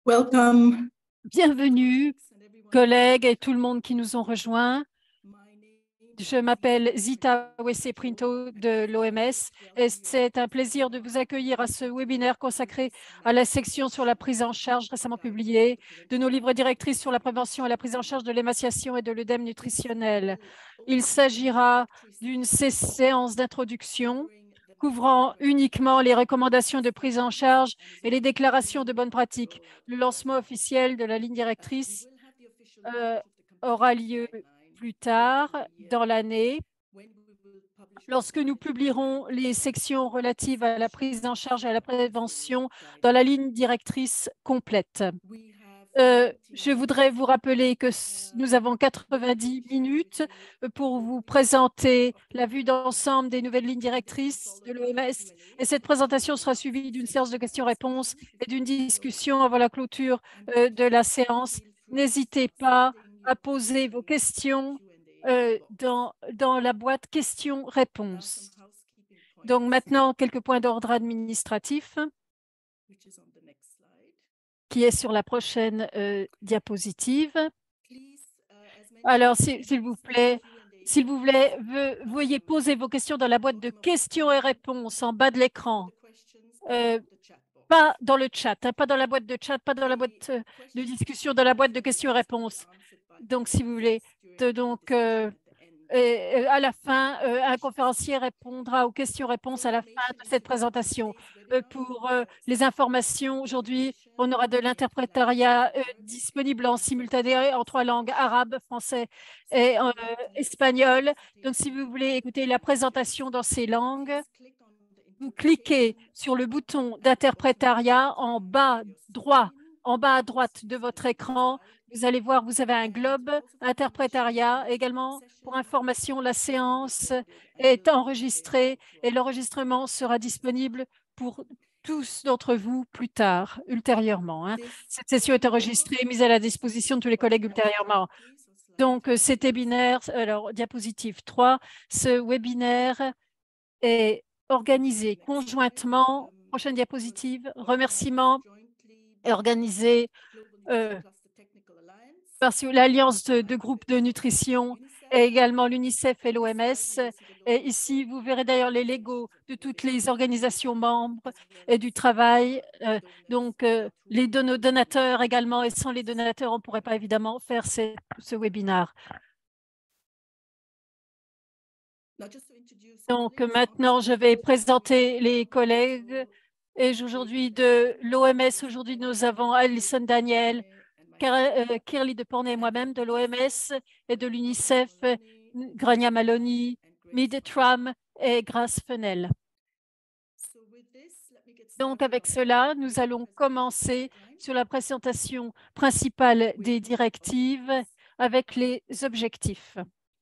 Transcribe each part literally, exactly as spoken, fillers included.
Welcome. Bienvenue, collègues et tout le monde qui nous ont rejoints. Je m'appelle Zita Wessé-Printo de l'O M S et c'est un plaisir de vous accueillir à ce webinaire consacré à la section sur la prise en charge récemment publiée de nos livres directrices sur la prévention et la prise en charge de l'émaciation et de l'œdème nutritionnel. Il s'agira d'une sé- séance d'introduction couvrant uniquement les recommandations de prise en charge et les déclarations de bonnes pratiques. Le lancement officiel de la ligne directrice euh, aura lieu plus tard dans l'année, lorsque nous publierons les sections relatives à la prise en charge et à la prévention dans la ligne directrice complète. Euh, je voudrais vous rappeler que nous avons quatre-vingt-dix minutes pour vous présenter la vue d'ensemble des nouvelles lignes directrices de l'O M S et cette présentation sera suivie d'une séance de questions-réponses et d'une discussion avant la clôture euh, de la séance. N'hésitez pas à poser vos questions euh, dans, dans la boîte questions-réponses. Donc maintenant, quelques points d'ordre administratif qui est sur la prochaine euh, diapositive. Alors, s'il vous plaît, s'il vous plaît, ve- veuillez poser vos questions dans la boîte de questions et réponses en bas de l'écran. Euh, pas dans le chat, hein, pas dans la boîte de chat, pas dans la boîte euh, de discussion, dans la boîte de questions et réponses. Donc, si vous voulez, de- donc, euh, et, euh, à la fin, euh, un conférencier répondra aux questions-réponses à la fin de cette présentation. Euh, pour euh, les informations, aujourd'hui, on aura de l'interprétariat euh, disponible en simultané en trois langues, arabe, français et euh, espagnol. Donc, si vous voulez écouter la présentation dans ces langues, vous cliquez sur le bouton d'interprétariat en bas droit, en bas à droite de votre écran. Vous allez voir, vous avez un globe interprétariat. Également, pour information, la séance est enregistrée et l'enregistrement sera disponible pour tous d'entre vous plus tard, ultérieurement, hein. Cette session est enregistrée et mise à la disposition de tous les collègues ultérieurement. Donc, euh, cet webinaire, alors diapositive trois, ce webinaire est organisé conjointement, prochaine diapositive, remerciements, est organisé euh, par l'Alliance de, de groupes de nutrition et également l'UNICEF et l'O M S. Et ici, vous verrez d'ailleurs les logos de toutes les organisations membres et du travail. Euh, donc, euh, les dono donateurs également, et sans les donateurs, on ne pourrait pas évidemment faire ce, ce webinaire. Donc, maintenant, je vais présenter les collègues. Et aujourd'hui, de l'O M S, aujourd'hui, nous avons Alison Daniel, Kirli de Pornay et moi-même de l'O M S et de l'UNICEF, Grania Maloney, Mid Tram et Grace Fenel. Donc, avec cela, nous allons commencer sur la présentation principale des directives avec les objectifs.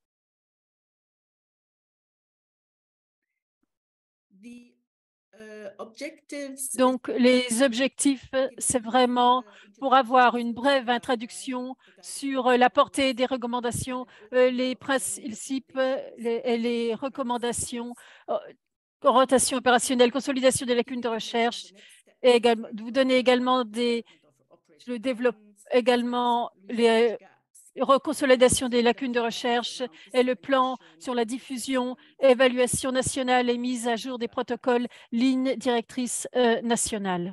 Donc, les objectifs, c'est vraiment pour avoir une brève introduction sur la portée des recommandations, euh, les principes les, et les recommandations, euh, orientation opérationnelle, consolidation des lacunes de recherche, et également, vous donner également des, je développe également les reconsolidation des lacunes de recherche et le plan sur la diffusion, évaluation nationale et mise à jour des protocoles lignes directrices euh, nationales.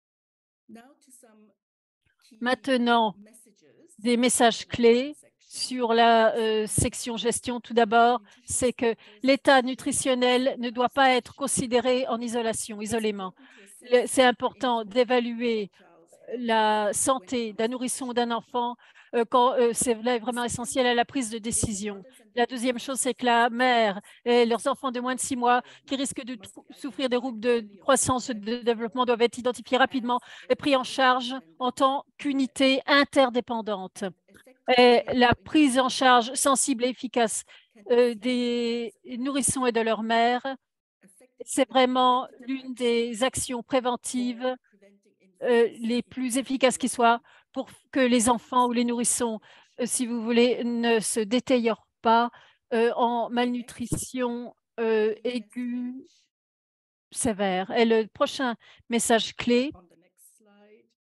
Maintenant, des messages clés sur la euh, section gestion. Tout d'abord, c'est que l'état nutritionnel ne doit pas être considéré en isolation, isolément. C'est important d'évaluer la santé d'un nourrisson ou d'un enfant euh, quand euh, c'est vraiment essentiel à la prise de décision. La deuxième chose, c'est que la mère et leurs enfants de moins de six mois qui risquent de souffrir des troubles de croissance et de développement doivent être identifiés rapidement et pris en charge en tant qu'unité interdépendante. Et la prise en charge sensible et efficace euh, des nourrissons et de leurs mères, c'est vraiment l'une des actions préventives euh, les plus efficaces qui soient pour que les enfants ou les nourrissons, euh, si vous voulez, ne se détériorent pas euh, en malnutrition euh, aiguë sévère. Et le prochain message clé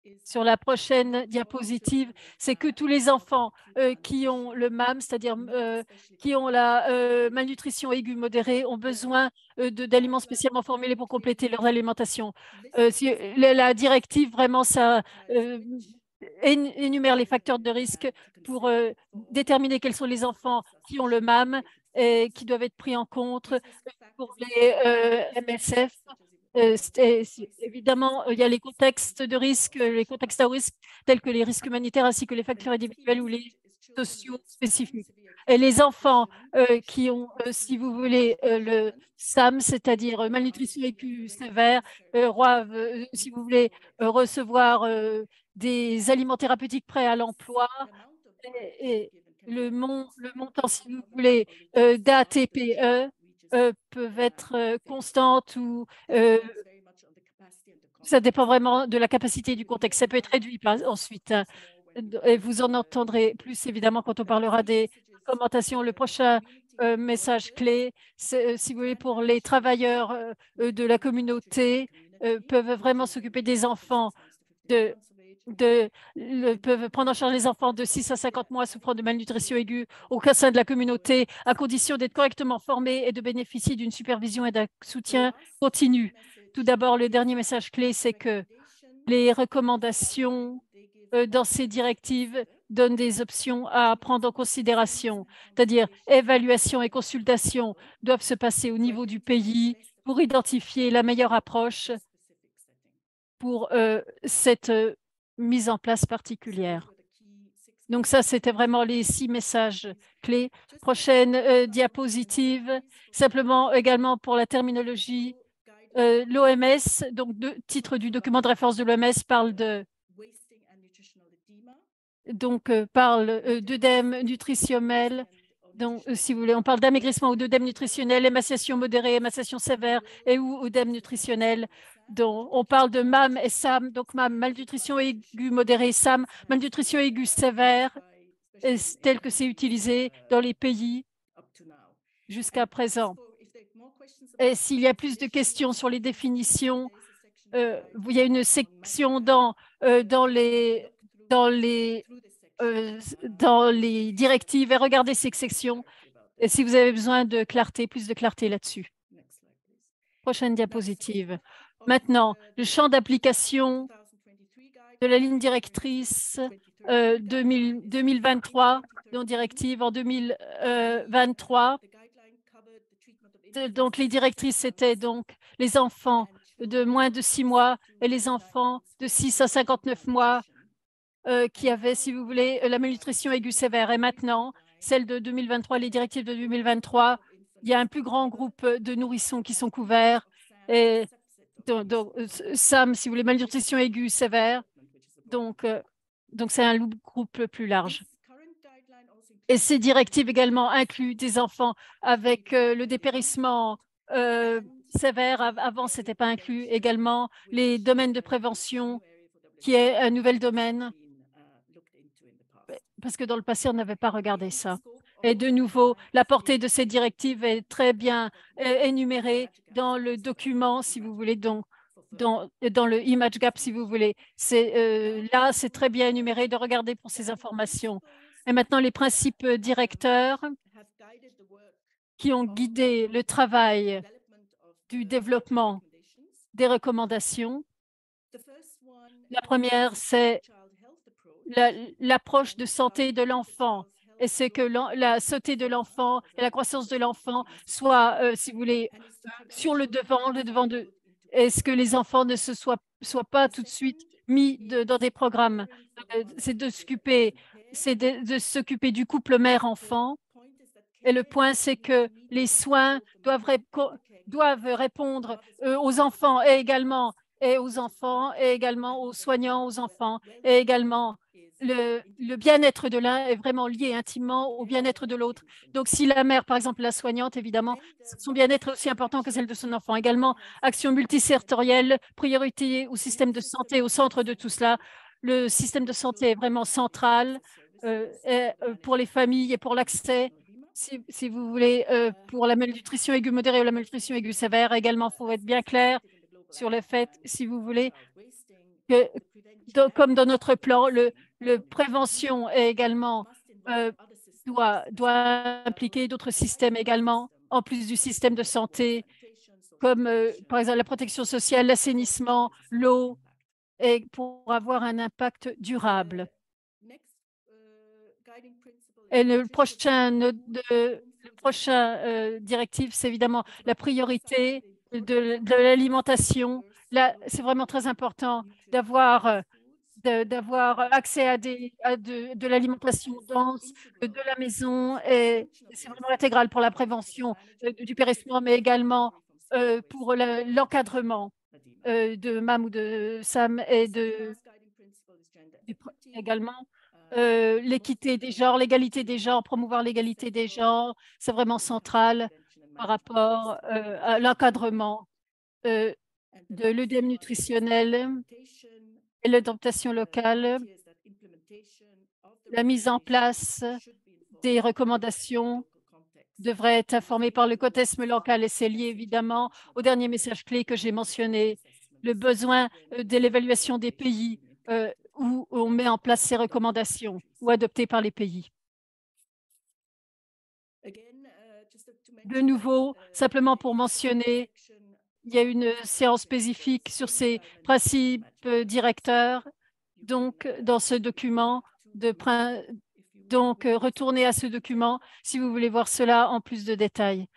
sur la prochaine diapositive, c'est que tous les enfants euh, qui ont le M A M, c'est-à-dire euh, qui ont la euh, malnutrition aiguë modérée, ont besoin euh, d'aliments spécialement formulés pour compléter leur alimentation. Euh, si, la, la directive, vraiment, ça euh, énumère les facteurs de risque pour euh, déterminer quels sont les enfants qui ont le M A M et qui doivent être pris en compte pour les euh, M S F. Euh, évidemment, il y a les contextes de risque, les contextes à risque, tels que les risques humanitaires ainsi que les facteurs individuels ou les sociaux spécifiques. Et les enfants euh, qui ont, euh, si vous voulez, euh, le S A M, c'est-à-dire malnutrition aiguë sévère, euh, doivent, euh, si vous voulez, euh, recevoir euh, des aliments thérapeutiques prêts à l'emploi et, et le, mon, le montant, si vous voulez, euh, d'A T P E euh, peuvent être euh, constantes ou euh, ça dépend vraiment de la capacité et du contexte. Ça peut être réduit par, ensuite. Hein. Et vous en entendrez plus évidemment quand on parlera des recommandations. Le prochain euh, message clé, c'est, euh, si vous voulez, pour les travailleurs euh, euh, de la communauté, euh, peuvent vraiment s'occuper des enfants de, de, le- peuvent prendre en charge les enfants de six à cinquante mois souffrant de malnutrition aiguë au sein de la communauté, à condition d'être correctement formés et de bénéficier d'une supervision et d'un soutien continu. Tout d'abord, le dernier message clé, c'est que les recommandations euh, dans ces directives donnent des options à prendre en considération, c'est-à-dire évaluation et consultation doivent se passer au niveau du pays pour identifier la meilleure approche pour euh, cette euh, mise en place particulière. Donc ça, c'était vraiment les six messages clés. Prochaine euh, diapositive, simplement également pour la terminologie, euh, l'O M S, donc le titre du document de référence de l'O M S parle de donc euh, parle euh, d'œdème nutritionnel. Donc, euh, si vous voulez, on parle d'amaigrissement ou d'œdème nutritionnel, émaciation modérée, émaciation sévère et ou œdème nutritionnel. Donc, on parle de M A M et S A M. Donc, M A M, malnutrition aiguë modérée, S A M, malnutrition aiguë sévère, et tel que c'est utilisé dans les pays jusqu'à présent. Et s'il y a plus de questions sur les définitions, euh, il y a une section dans, euh, dans les, dans les euh, dans les directives et regardez ces sections et si vous avez besoin de clarté, plus de clarté là-dessus. Prochaine diapositive. Maintenant, le champ d'application de la ligne directrice euh, deux mille, deux mille vingt-trois, non directive en deux mille vingt-trois. Donc, les directrices, c'était donc les enfants de moins de six mois et les enfants de six à cinquante-neuf mois euh, qui avaient, si vous voulez, la malnutrition aiguë sévère. Et maintenant, celle de deux mille vingt-trois, les directives de deux mille vingt-trois, il y a un plus grand groupe de nourrissons qui sont couverts. Et donc, donc, S A M, si vous voulez, malnutrition aiguë sévère. Donc, euh, donc c'est un groupe plus large. Et ces directives également incluent des enfants avec euh, le dépérissement euh, sévère. Avant, ce n'était pas inclus. Également, les domaines de prévention, qui est un nouvel domaine, parce que dans le passé, on n'avait pas regardé ça. Et de nouveau, la portée de ces directives est très bien euh, énumérée dans le document, si vous voulez, donc dans, dans le image gap, si vous voulez. C'est euh, là, c'est très bien énuméré de regarder pour ces informations. Et maintenant, les principes directeurs qui ont guidé le travail du développement des recommandations. La première, c'est l'approche de santé de l'enfant. Et c'est que la santé de l'enfant et la croissance de l'enfant soient, euh, si vous voulez, euh, sur le devant, le devant de. Est-ce que les enfants ne se soient, soient pas tout de suite mis de, dans des programmes? Euh, c'est de s'occuper, c'est de, de s'occuper du couple mère-enfant. Et le point, c'est que les soins doivent, répo doivent répondre euh, aux enfants et également et aux enfants et également aux soignants, aux enfants et également le, le bien-être de l'un est vraiment lié intimement au bien-être de l'autre. Donc, si la mère, par exemple, la soignante, évidemment, son bien-être est aussi important que celle de son enfant. Également, action multisectorielle, priorité au système de santé au centre de tout cela. Le système de santé est vraiment central euh, et, euh, pour les familles et pour l'accès si, si, vous voulez, euh, pour la malnutrition aiguë modérée ou la malnutrition aiguë sévère, également, il faut être bien clair sur le fait, si vous voulez, que, dans, comme dans notre plan, le, le prévention est également euh, doit, doit impliquer d'autres systèmes également, en plus du système de santé, comme euh, par exemple la protection sociale, l'assainissement, l'eau, et pour avoir un impact durable. Et le prochain, de, le prochain euh, directive, c'est évidemment la priorité de, de l'alimentation. Là, c'est vraiment très important d'avoir euh, de- d'avoir accès à, des, à de, de l'alimentation dense euh, de la maison et c'est vraiment intégral pour la prévention euh, du périssement, mais également euh, pour le- l'encadrement euh, de Mam ou de Sam et de, du pr- également euh, l'équité des genres, l'égalité des genres, promouvoir l'égalité des genres, c'est vraiment central par rapport euh, à l'encadrement euh, de l'E D M nutritionnel et l'adaptation locale, la mise en place des recommandations devrait être informée par le contexte local et c'est lié évidemment au dernier message clé que j'ai mentionné, le besoin euh, de l'évaluation des pays euh, où on met en place ces recommandations ou adoptées par les pays. De nouveau, simplement pour mentionner, il y a une séance spécifique sur ces principes euh, directeurs. Donc, dans ce document, de, prin- donc, euh, retournez à ce document si vous voulez voir cela en plus de détails.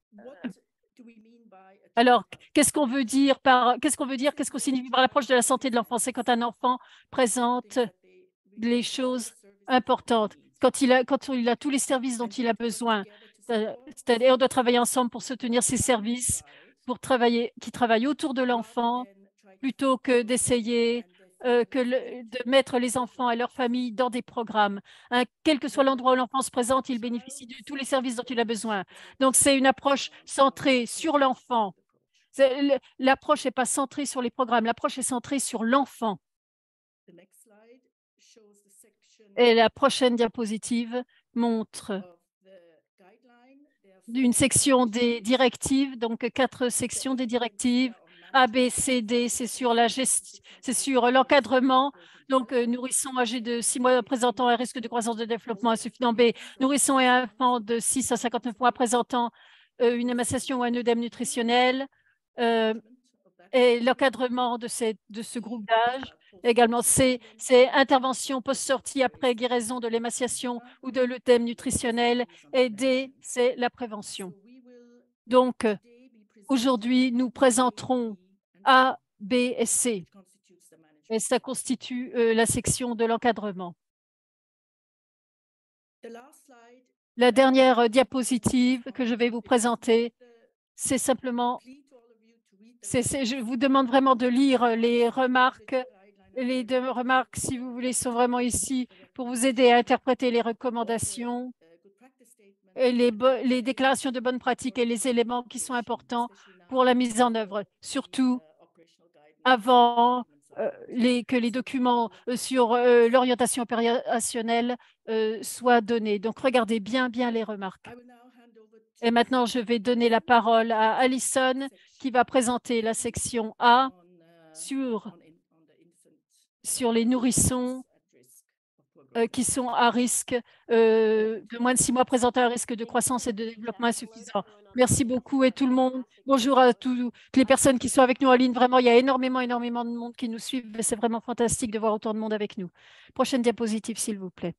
Alors, qu'est-ce qu'on veut dire par, qu'est-ce qu'on veut dire, qu'est-ce qu'on signifie par l'approche de la santé de l'enfant? C'est quand un enfant présente les choses importantes, quand il a, quand il a tous les services dont il a besoin. Euh, C'est-à-dire, on doit travailler ensemble pour soutenir ces services, pour travailler, qui travaillent autour de l'enfant, plutôt que d'essayer euh, que le- de mettre les enfants et leurs familles dans des programmes. Hein, quel que soit l'endroit où l'enfant se présente, il bénéficie de tous les services dont il a besoin. Donc, c'est une approche centrée sur l'enfant. C'est- le- L'approche n'est pas centrée sur les programmes, l'approche est centrée sur l'enfant. Et la prochaine diapositive montre une section des directives, donc quatre sections des directives. A, B, C, D, c'est sur la gest- c'est sur l'encadrement. Donc, euh, nourrissons âgés de six mois présentant un risque de croissance de développement insuffisant. B, nourrissons et enfants de six à cinquante-neuf mois présentant euh, une émaciation ou un œdème nutritionnel. Euh, et l'encadrement de, ces- de ce groupe d'âge. Également, c'est interventions post-sortie après guérison de l'émaciation ou de l'œdème nutritionnel. Et D, c'est la prévention. Donc, euh, aujourd'hui, nous présenterons A, B et C. Et ça constitue euh, la section de l'encadrement. La dernière euh, diapositive que je vais vous présenter, c'est simplement C'est- c'est- je vous demande vraiment de lire les remarques. Les deux remarques, si vous voulez, sont vraiment ici pour vous aider à interpréter les recommandations et les, bo- les déclarations de bonne pratique et les éléments qui sont importants pour la mise en œuvre, surtout avant euh, les- que les documents euh, sur euh, l'orientation opérationnelle euh, soient donnés. Donc, regardez bien, bien les remarques. Et maintenant, je vais donner la parole à Alison qui va présenter la section A sur, sur les nourrissons euh, qui sont à risque euh, de moins de six mois présentant un risque de croissance et de développement insuffisant. Merci beaucoup et tout le monde. Bonjour à tous- toutes les personnes qui sont avec nous en ligne. Vraiment, il y a énormément, énormément de monde qui nous suivent et c'est vraiment fantastique de voir autant de monde avec nous. Prochaine diapositive, s'il vous plaît.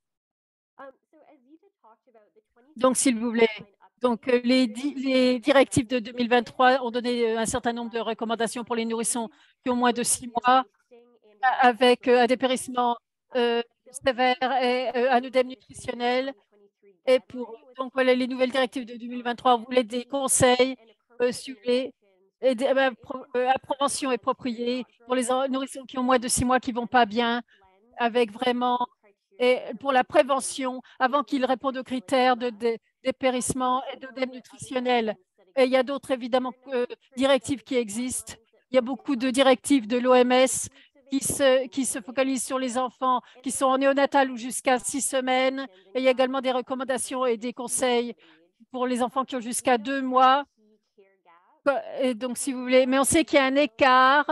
Donc, s'il vous plaît, donc, euh, les, di- les directives de deux mille vingt-trois ont donné euh, un certain nombre de recommandations pour les nourrissons qui ont moins de six mois avec euh, un dépérissement euh, sévère et euh, un œdème nutritionnel. Et pour, donc, voilà, les nouvelles directives de deux mille vingt-trois, on voulait des conseils euh, sur les, et des- euh, pro- euh, la prévention appropriée pour les en- nourrissons qui ont moins de six mois qui ne vont pas bien, avec vraiment, et pour la prévention, avant qu'ils répondent aux critères de, de dépérissement et d'œdème nutritionnel. Et il y a d'autres, évidemment, euh, directives qui existent. Il y a beaucoup de directives de l'O M S qui se, qui se focalisent sur les enfants qui sont en néonatal ou jusqu'à six semaines. Et il y a également des recommandations et des conseils pour les enfants qui ont jusqu'à deux mois. Et donc, si vous voulez, mais on sait qu'il y a un écart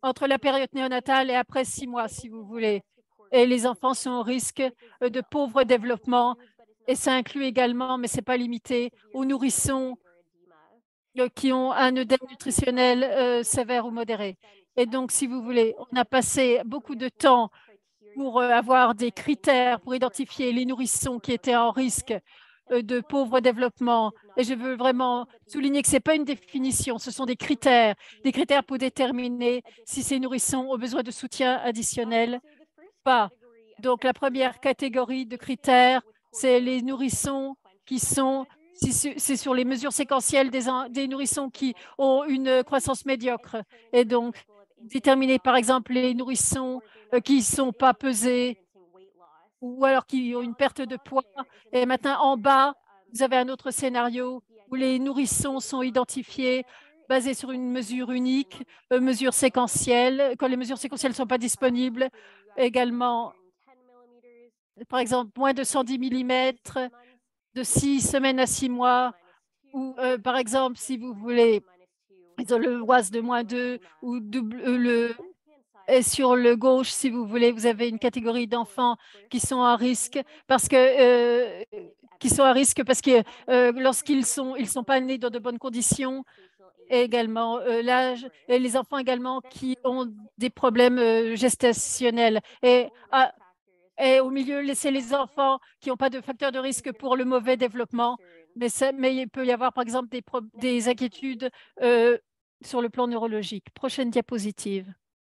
entre la période néonatale et après six mois, si vous voulez. Et les enfants sont au risque de pauvre développement. Et ça inclut également, mais ce n'est pas limité, aux nourrissons euh, qui ont un œdème nutritionnel euh, sévère ou modéré. Et donc, si vous voulez, on a passé beaucoup de temps pour euh, avoir des critères pour identifier les nourrissons qui étaient en risque euh, de pauvre développement. Et je veux vraiment souligner que ce n'est pas une définition, ce sont des critères, des critères pour déterminer si ces nourrissons ont besoin de soutien additionnel ou pas. Donc, la première catégorie de critères, c'est les nourrissons qui sont, c'est sur les mesures séquentielles des, des nourrissons qui ont une croissance médiocre. Et donc, déterminer par exemple les nourrissons euh, qui ne sont pas pesés ou alors qui ont une perte de poids. Et maintenant, en bas, vous avez un autre scénario où les nourrissons sont identifiés basés sur une mesure unique, euh, mesure séquentielle. Quand les mesures séquentielles ne sont pas disponibles, également, par exemple, moins de cent dix millimètres de six semaines à six mois, ou euh, par exemple, si vous voulez, le W A S de moins deux ou double, euh, le, et sur le gauche, si vous voulez, vous avez une catégorie d'enfants qui sont à risque parce que euh, qui sont à risque parce que euh, lorsqu'ils sont ils sont pas nés dans de bonnes conditions, et également euh, l'âge et les enfants également qui ont des problèmes euh, gestationnels et à, et au milieu, laisser les enfants qui n'ont pas de facteur de risque pour le mauvais développement. Mais, ça, mais il peut y avoir, par exemple, des, des inquiétudes euh, sur le plan neurologique. Prochaine diapositive.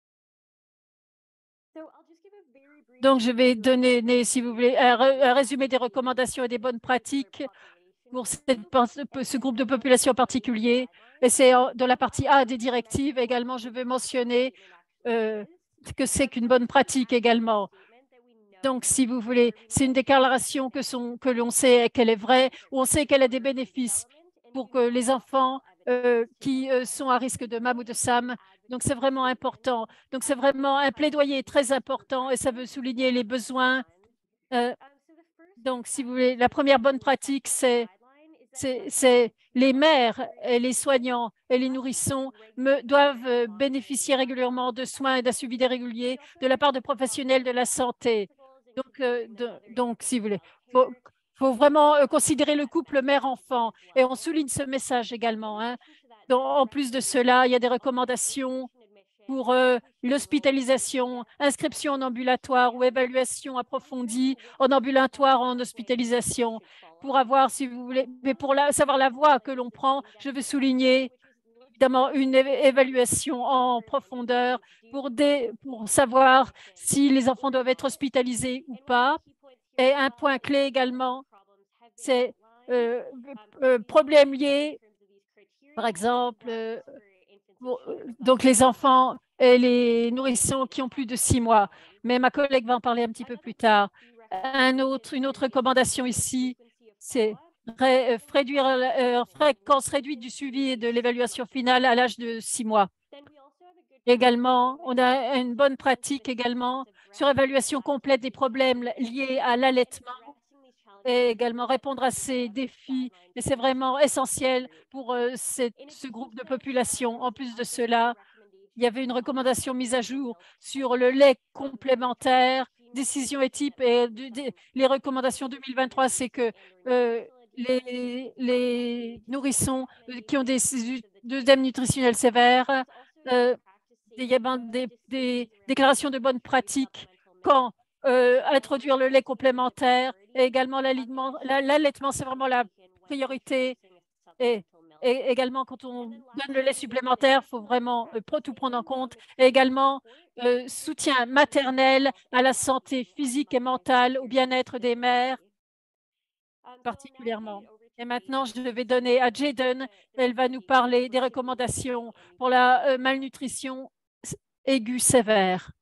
Donc, je vais donner, si vous voulez, un, un résumé des recommandations et des bonnes pratiques pour cette, ce groupe de population particulier. Et c'est dans la partie A des directives. Également, je veux mentionner euh, que c'est qu'une bonne pratique également. Donc, si vous voulez, c'est une déclaration que, son, que l'on sait qu'elle est vraie, ou on sait qu'elle a des bénéfices pour que les enfants euh, qui euh, sont à risque de M A M ou de S A M. Donc, c'est vraiment important. Donc, c'est vraiment un plaidoyer très important et ça veut souligner les besoins. Euh, donc, si vous voulez, la première bonne pratique, c'est c'est les mères et les soignants et les nourrissons me, doivent euh, bénéficier régulièrement de soins et d'un suivi régulier de la part de professionnels de la santé. Donc, euh, de, donc si vous voulez, il faut, faut, vraiment euh, considérer le couple mère-enfant et on souligne ce message également. Hein. Donc, en plus de cela, il y a des recommandations pour euh, l'hospitalisation, inscription en ambulatoire ou évaluation approfondie en ambulatoire ou en hospitalisation. Pour avoir, si vous voulez, mais pour la, savoir la voie que l'on prend, je veux souligner évidemment une évaluation en profondeur pour, des, pour savoir si les enfants doivent être hospitalisés ou pas. Et un point clé également, c'est euh, euh, problèmes liés, par exemple, euh, pour, donc les enfants et les nourrissons qui ont plus de six mois. Mais ma collègue va en parler un petit peu plus tard. Un autre, une autre recommandation ici, c'est ré, réduire la euh, fréquence réduite du suivi et de l'évaluation finale à l'âge de six mois. Également, on a une bonne pratique également sur évaluation complète des problèmes liés à l'allaitement et également répondre à ces défis. Et c'est vraiment essentiel pour euh, cette, ce groupe de population. En plus de cela, il y avait une recommandation mise à jour sur le lait complémentaire, décision éthique et de, de, les recommandations deux mille vingt-trois, c'est que euh, les, les nourrissons qui ont des œdèmes nutritionnels sévères, euh, il y a des, des déclarations de bonnes pratiques quand euh, introduire le lait complémentaire et également l'allaitement, c'est vraiment la priorité. Et, et également, quand on donne le lait supplémentaire, il faut vraiment euh, tout prendre en compte. Et également, euh, soutien maternel à la santé physique et mentale, au bien-être des mères particulièrement. Et maintenant, je vais donner à Jayden, elle va nous parler des recommandations pour la euh, malnutrition aiguë sévère.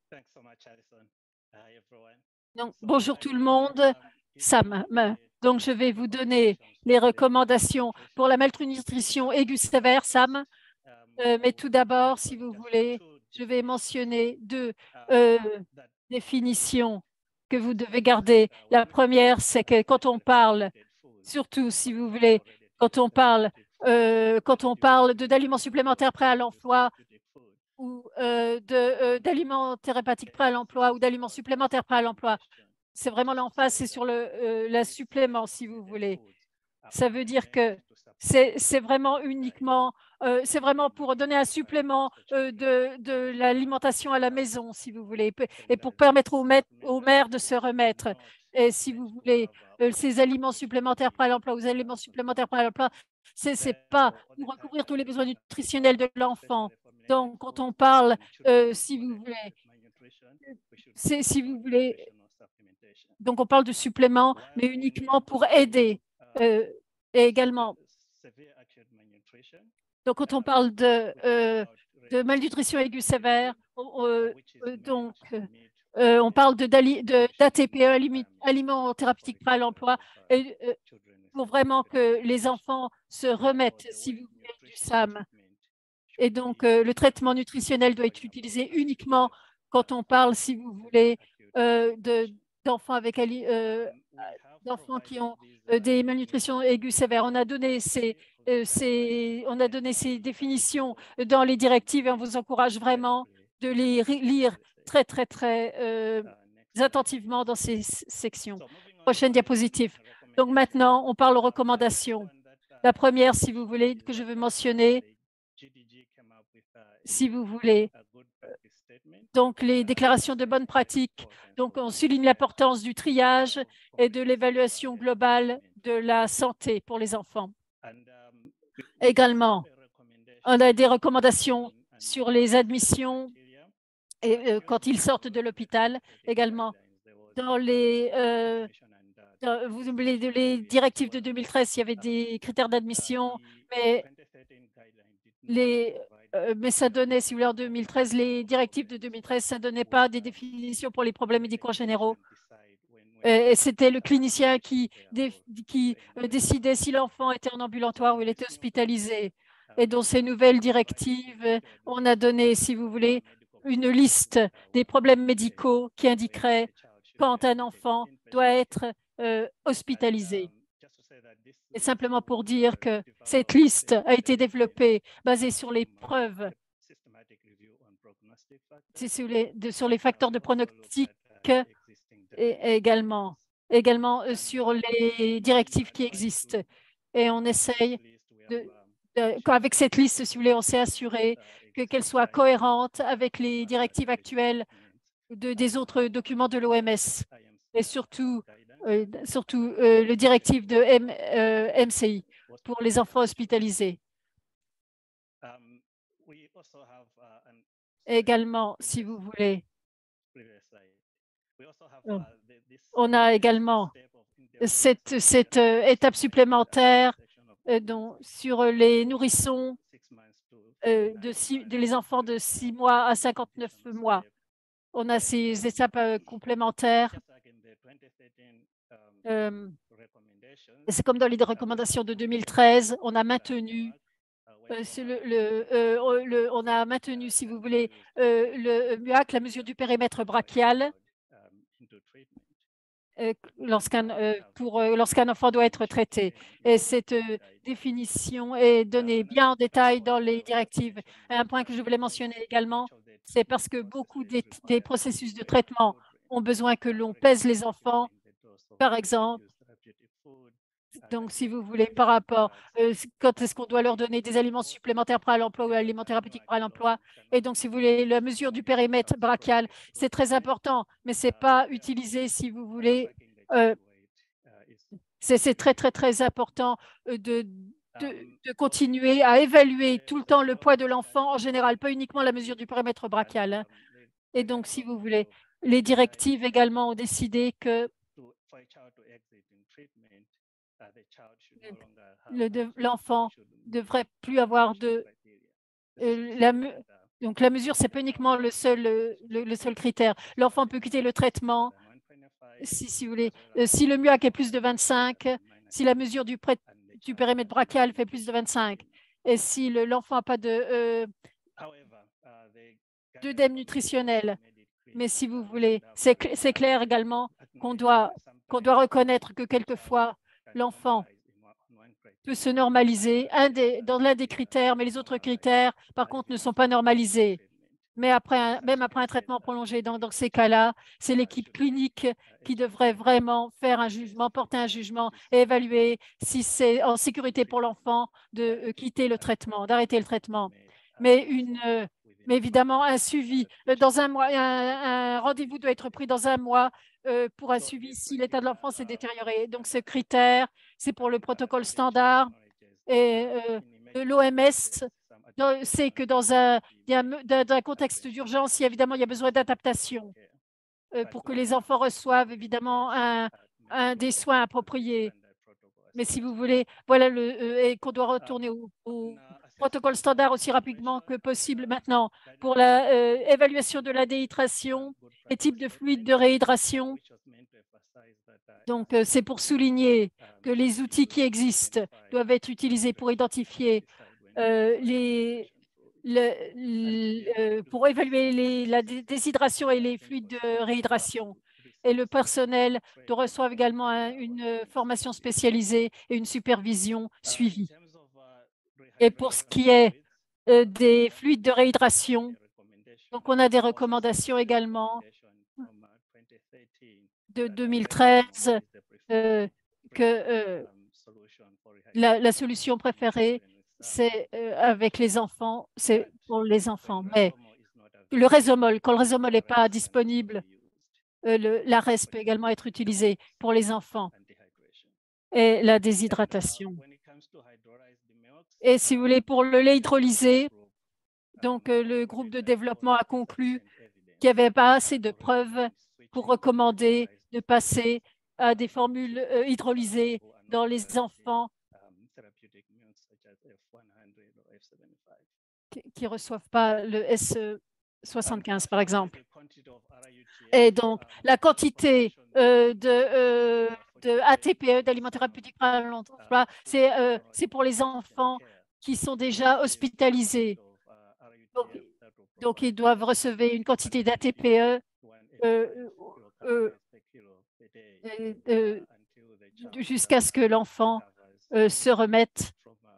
Donc, bonjour tout le monde, Sam. Donc, je vais vous donner les recommandations pour la malnutrition aiguë sévère, Sam. Euh, mais tout d'abord, si vous voulez, je vais mentionner deux euh, définitions que vous devez garder. La première, c'est que quand on parle, surtout si vous voulez, quand on parle, euh, quand on parle d'aliments supplémentaires prêts à l'emploi, ou euh, euh, d'aliments thérapeutiques prêts à l'emploi ou d'aliments supplémentaires prêts à l'emploi. C'est vraiment l'emphase, c'est sur le euh, la supplément, si vous voulez. Ça veut dire que c'est vraiment uniquement, euh, c'est vraiment pour donner un supplément euh, de, de l'alimentation à la maison, si vous voulez, et pour permettre aux, aux mères de se remettre. Et si vous voulez, euh, ces aliments supplémentaires prêts à l'emploi, aux aliments supplémentaires prêts à l'emploi, ce n'est pas pour recouvrir tous les besoins nutritionnels de l'enfant. Donc, quand on parle, euh, si vous voulez, si vous voulez, donc on parle de suppléments, mais uniquement pour aider. Euh, et également, donc quand on parle de, euh, de malnutrition aiguë sévère, euh, euh, donc euh, on parle d'A T P E, aliments thérapeutiques prêts à l'emploi, euh, pour vraiment que les enfants se remettent, si vous voulez, du S A M. Et donc, euh, le traitement nutritionnel doit être utilisé uniquement quand on parle, si vous voulez, euh, d'enfants avec euh, d'enfants qui ont euh, des malnutritions aiguës sévères. On a donné ces, euh, ces, on a donné ces définitions dans les directives et on vous encourage vraiment de les lire très, très, très euh, attentivement dans ces sections. Prochaine diapositive. Donc maintenant, on parle aux recommandations. La première, si vous voulez, que je veux mentionner, si vous voulez, donc les déclarations de bonnes pratiques. Donc, on souligne l'importance du triage et de l'évaluation globale de la santé pour les enfants. Également, on a des recommandations sur les admissions et, euh, quand ils sortent de l'hôpital. Également, dans les, euh, dans, vous oubliez les directives de deux mille treize, il y avait des critères d'admission, mais les Euh, mais ça donnait, si vous voulez, en deux mille treize, les directives de deux mille treize, ça ne donnait pas des définitions pour les problèmes médicaux généraux. Et c'était le clinicien qui, qui euh, décidait si l'enfant était en ambulatoire ou il était hospitalisé. Et dans ces nouvelles directives, on a donné, si vous voulez, une liste des problèmes médicaux qui indiquerait quand un enfant doit être euh, hospitalisé. Et simplement pour dire que cette liste a été développée basée sur les preuves, sur les, de, sur les facteurs de pronostic et également, également euh, sur les directives qui existent. Et on essaye, de, de, avec cette liste, si vous voulez, on s'est assuré qu'elle soit cohérente avec les directives actuelles de, des autres documents de l'O M S et surtout, euh, surtout euh, le directive de M, euh, M C I pour les enfants hospitalisés. Également, si vous voulez, on a également cette, cette euh, étape supplémentaire euh, dont, sur les nourrissons euh, de, six, de les enfants de six mois à cinquante-neuf mois. On a ces étapes euh, complémentaires. Euh, C'est comme dans les recommandations de deux mille treize, on a maintenu euh, le, le, euh, le, on a maintenu, si vous voulez, euh, le M U A C, la mesure du périmètre brachial, euh, lorsqu'un euh, pour euh, lorsqu'un enfant doit être traité. Et cette euh, définition est donnée bien en détail dans les directives. Et un point que je voulais mentionner également, c'est parce que beaucoup des, des processus de traitement ont besoin que l'on pèse les enfants, par exemple. Donc, si vous voulez, par rapport, euh, quand est-ce qu'on doit leur donner des aliments supplémentaires prêts à l'emploi ou aliments thérapeutiques prêts à l'emploi. Et donc, si vous voulez, la mesure du périmètre brachial, c'est très important, mais ce n'est pas utilisé, si vous voulez, euh, c'est très, très, très important de, de, de continuer à évaluer tout le temps le poids de l'enfant en général, pas uniquement la mesure du périmètre brachial. Hein. Et donc, si vous voulez, les directives également ont décidé que l'enfant ne devrait plus avoir de… Euh, la, donc, la mesure, ce n'est pas uniquement le seul, le, le seul critère. L'enfant peut quitter le traitement si, si vous voulez. Euh, si le M U A C est plus de vingt-cinq, si la mesure du, pré, du périmètre brachial fait plus de vingt-cinq, et si l'enfant n'a pas de euh, d'œdème nutritionnel. Mais si vous voulez, c'est cl clair également qu'on doit, qu'on doit reconnaître que quelquefois, l'enfant peut se normaliser un des, dans l'un des critères, mais les autres critères, par contre, ne sont pas normalisés. mais après un, même après un traitement prolongé. Donc, dans ces cas-là, c'est l'équipe clinique qui devrait vraiment faire un jugement, porter un jugement et évaluer si c'est en sécurité pour l'enfant de euh, quitter le traitement, d'arrêter le traitement. Mais, une, euh, mais évidemment, un suivi euh, dans un mois, un, un rendez-vous doit être pris dans un mois euh, pour un suivi si l'état de l'enfant s'est détérioré. Donc, ce critère, c'est pour le protocole standard et euh, l'O M S c'est que dans un, dans un contexte d'urgence, évidemment, il y a besoin d'adaptation euh, pour que les enfants reçoivent évidemment un, un des soins appropriés. Mais si vous voulez, voilà, le, euh, et qu'on doit retourner au, au protocole standard aussi rapidement que possible maintenant pour l'évaluation de la déhydration et type de fluide de réhydration. Donc, euh, c'est pour souligner que les outils qui existent doivent être utilisés pour identifier euh, les, le, le, euh, pour évaluer les, la déshydratation et les fluides de réhydration. Et le personnel doit recevoir également un, une formation spécialisée et une supervision suivie. Et pour ce qui est euh, des fluides de réhydration, donc on a des recommandations également de deux mille treize euh, que euh, la, la solution préférée, c'est euh, avec les enfants, c'est pour les enfants. Mais le résomol, quand le résomol n'est pas disponible, euh, le, l'A R E S peut également être utilisé pour les enfants et la déshydratation. Et si vous voulez, pour le lait hydrolysé, donc euh, le groupe de développement a conclu qu'il n'y avait pas assez de preuves pour recommander de passer à des formules euh, hydrolysées dans les enfants qui ne reçoivent pas le S soixante-quinze, par exemple. Et donc, la quantité euh, de, euh, de A T P E, d'aliments thérapeutiques par l'emploi, c'est euh, c'est pour les enfants qui sont déjà hospitalisés. Donc, donc ils doivent recevoir une quantité d'A T P E euh, euh, euh, euh, jusqu'à ce que l'enfant euh, se remette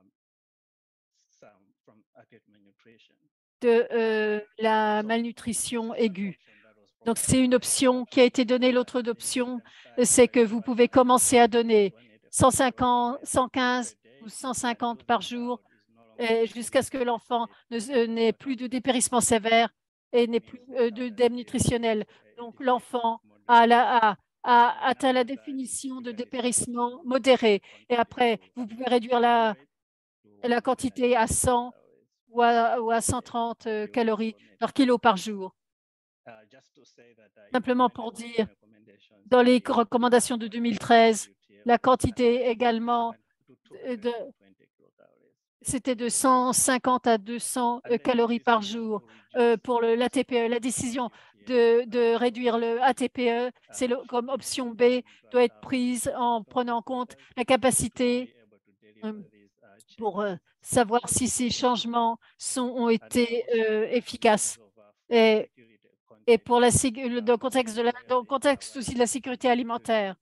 de euh, la malnutrition aiguë. Donc, c'est une option qui a été donnée. L'autre option, c'est que vous pouvez commencer à donner cent cinquante, cent quinze ou cent cinquante par jour jusqu'à ce que l'enfant n'ait plus de dépérissement sévère et n'ait plus euh, d'œdème nutritionnel. Donc, l'enfant a, a, a atteint la définition de dépérissement modéré. Et après, vous pouvez réduire la, la quantité à cent ou à, ou à cent trente euh, calories par kilo par jour. Simplement pour dire, dans les recommandations de deux mille treize, la quantité également, de, c'était de cent cinquante à deux cents calories par jour euh, pour l'A T P E. La décision de, de réduire le A T P E, c'est comme option B, doit être prise en prenant en compte la capacité euh, pour euh, savoir si ces changements sont, ont été euh, efficaces. Et, et pour la, dans, le contexte de la, dans le contexte aussi de la sécurité alimentaire.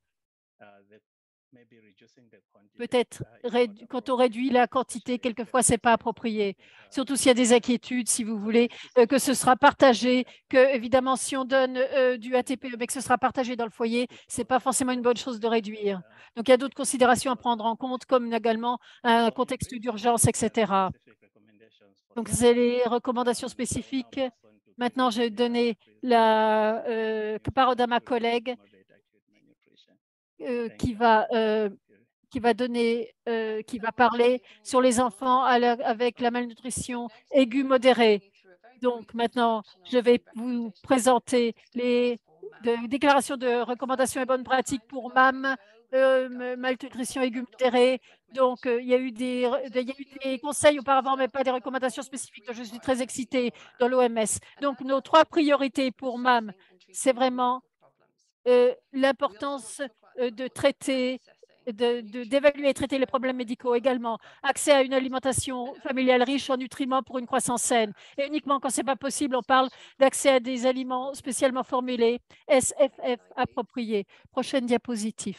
Peut-être quand on réduit la quantité, quelquefois, ce n'est pas approprié. Surtout s'il y a des inquiétudes, si vous voulez, euh, que ce sera partagé, que, évidemment, si on donne euh, du A T P E, mais que ce sera partagé dans le foyer, ce n'est pas forcément une bonne chose de réduire. Donc, il y a d'autres considérations à prendre en compte, comme également un contexte d'urgence, et cetera. Donc, c'est les recommandations spécifiques. Maintenant, je vais donner la euh, parole à ma collègue euh, qui va euh, qui va donner, euh, qui va parler sur les enfants à la, avec la malnutrition aiguë modérée. Donc maintenant, je vais vous présenter les de, déclarations de recommandations et bonnes pratiques pour M A M, euh, malnutrition aiguë modérée. Donc, euh, il, y a eu des, il y a eu des conseils auparavant, mais pas des recommandations spécifiques. Donc, je suis très excitée dans l'O M S. Donc, nos trois priorités pour M A M, c'est vraiment euh, l'importance euh, de traiter d'évaluer et traiter les problèmes médicaux également, accès à une alimentation familiale riche en nutriments pour une croissance saine. Et uniquement quand ce n'est pas possible, on parle d'accès à des aliments spécialement formulés, S F F appropriés. Prochaine diapositive.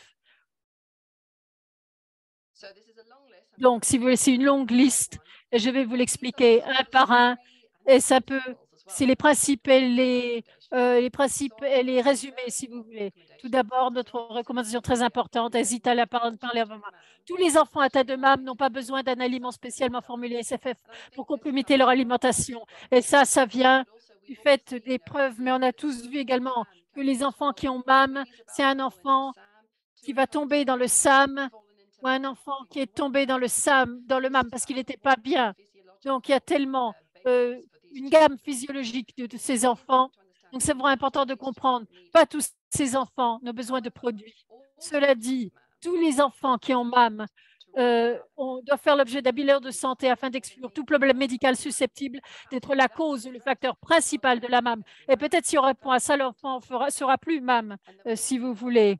Donc, si vous voulez, c'est une longue liste et je vais vous l'expliquer un par un et ça peut c'est les principes et les, euh, les principes et les résumés, si vous voulez. Tout d'abord, notre recommandation très importante, hésite à la par- parler avant moi. Tous les enfants atteints de M A M n'ont pas besoin d'un aliment spécialement formulé S F F pour compléter leur alimentation. Et ça, ça vient du fait des preuves, mais on a tous vu également que les enfants qui ont M A M, c'est un enfant qui va tomber dans le S A M ou un enfant qui est tombé dans le S A M, dans le M A M parce qu'il n'était pas bien. Donc, il y a tellement euh, une gamme physiologique de, de ces enfants. Donc, c'est vraiment important de comprendre, pas tous ces enfants n'ont besoin de produits. Cela dit, tous les enfants qui ont M A M euh, on doit faire l'objet d'un bilan de santé afin d'exclure tout problème médical susceptible d'être la cause ou le facteur principal de la M A M. Et peut-être si on répond à ça, l'enfant ne sera plus M A M, euh, si vous voulez.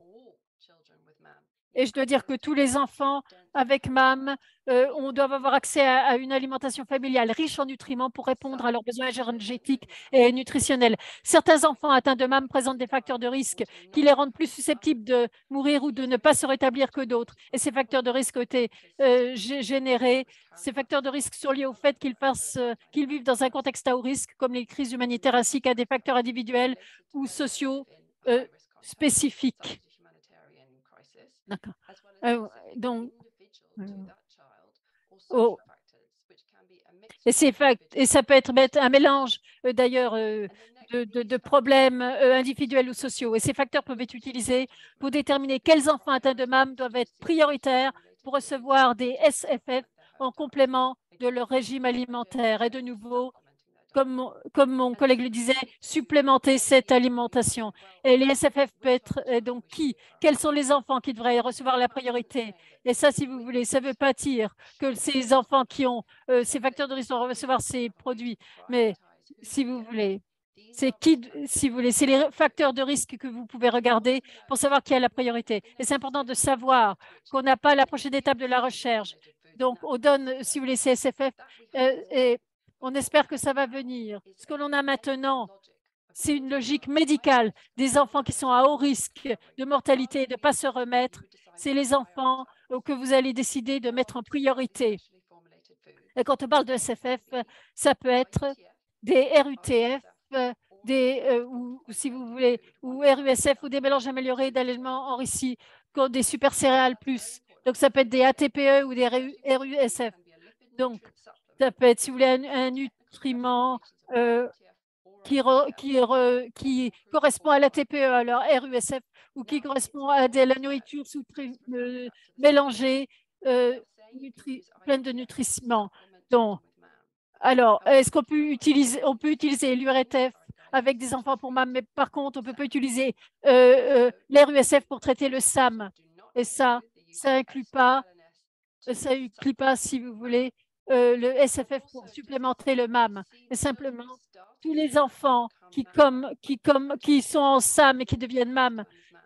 Et je dois dire que tous les enfants avec M A M, euh, on doit avoir accès à, à, une alimentation familiale riche en nutriments pour répondre à leurs besoins énergétiques et nutritionnels. Certains enfants atteints de M A M présentent des facteurs de risque qui les rendent plus susceptibles de mourir ou de ne pas se rétablir que d'autres. Et ces facteurs de risque ont été euh, générés. Ces facteurs de risque sont liés au fait qu'ils euh, qu'ils vivent dans un contexte à haut risque, comme les crises humanitaires, ainsi qu'à des facteurs individuels ou sociaux euh, spécifiques. D'accord. Euh, donc, euh, oh. Et, et ça peut être un mélange euh, d'ailleurs euh, de, de, de problèmes euh, individuels ou sociaux. Et ces facteurs peuvent être utilisés pour déterminer quels enfants atteints de M A M doivent être prioritaires pour recevoir des S F F en complément de leur régime alimentaire. Et de nouveau, comme mon, comme mon collègue le disait, supplémenter cette alimentation. Et les S F F peut être et donc qui? Quels sont les enfants qui devraient recevoir la priorité? Et ça, si vous voulez, ça veut pas dire que ces enfants qui ont euh, ces facteurs de risque vont recevoir ces produits, mais si vous voulez, c'est qui, si vous voulez, c'est les facteurs de risque que vous pouvez regarder pour savoir qui a la priorité. Et c'est important de savoir qu'on n'a pas la prochaine étape de la recherche. Donc, on donne, si vous voulez, ces S F F euh, et on espère que ça va venir. Ce que l'on a maintenant, c'est une logique médicale des enfants qui sont à haut risque de mortalité et de ne pas se remettre. C'est les enfants que vous allez décider de mettre en priorité. Et quand on parle de S F F, ça peut être des R U T F, des, euh, ou si vous voulez, ou R U S F ou des mélanges améliorés d'aliments enrichis comme des super céréales plus. Donc, ça peut être des A T P E ou des R U S F. Donc, ça peut être, si vous voulez, un, un nutriment euh, qui, re, qui, re, qui, correspond à l'A T P E, alors R U S F, ou qui correspond à de la nourriture sous, euh, mélangée, euh, nutri, pleine de nutriments. Donc, alors, est-ce qu'on peut utiliser, on peut utiliser l'U R T F avec des enfants pour M A M, mais par contre, on ne peut pas utiliser euh, euh, l'R U S F pour traiter le S A M. Et ça, ça inclut pas, ça inclut pas, si vous voulez, euh, le S F F pour supplémenter le M A M. Et simplement, tous les enfants qui, comme, qui, comme, qui sont en S A M et qui deviennent M A M,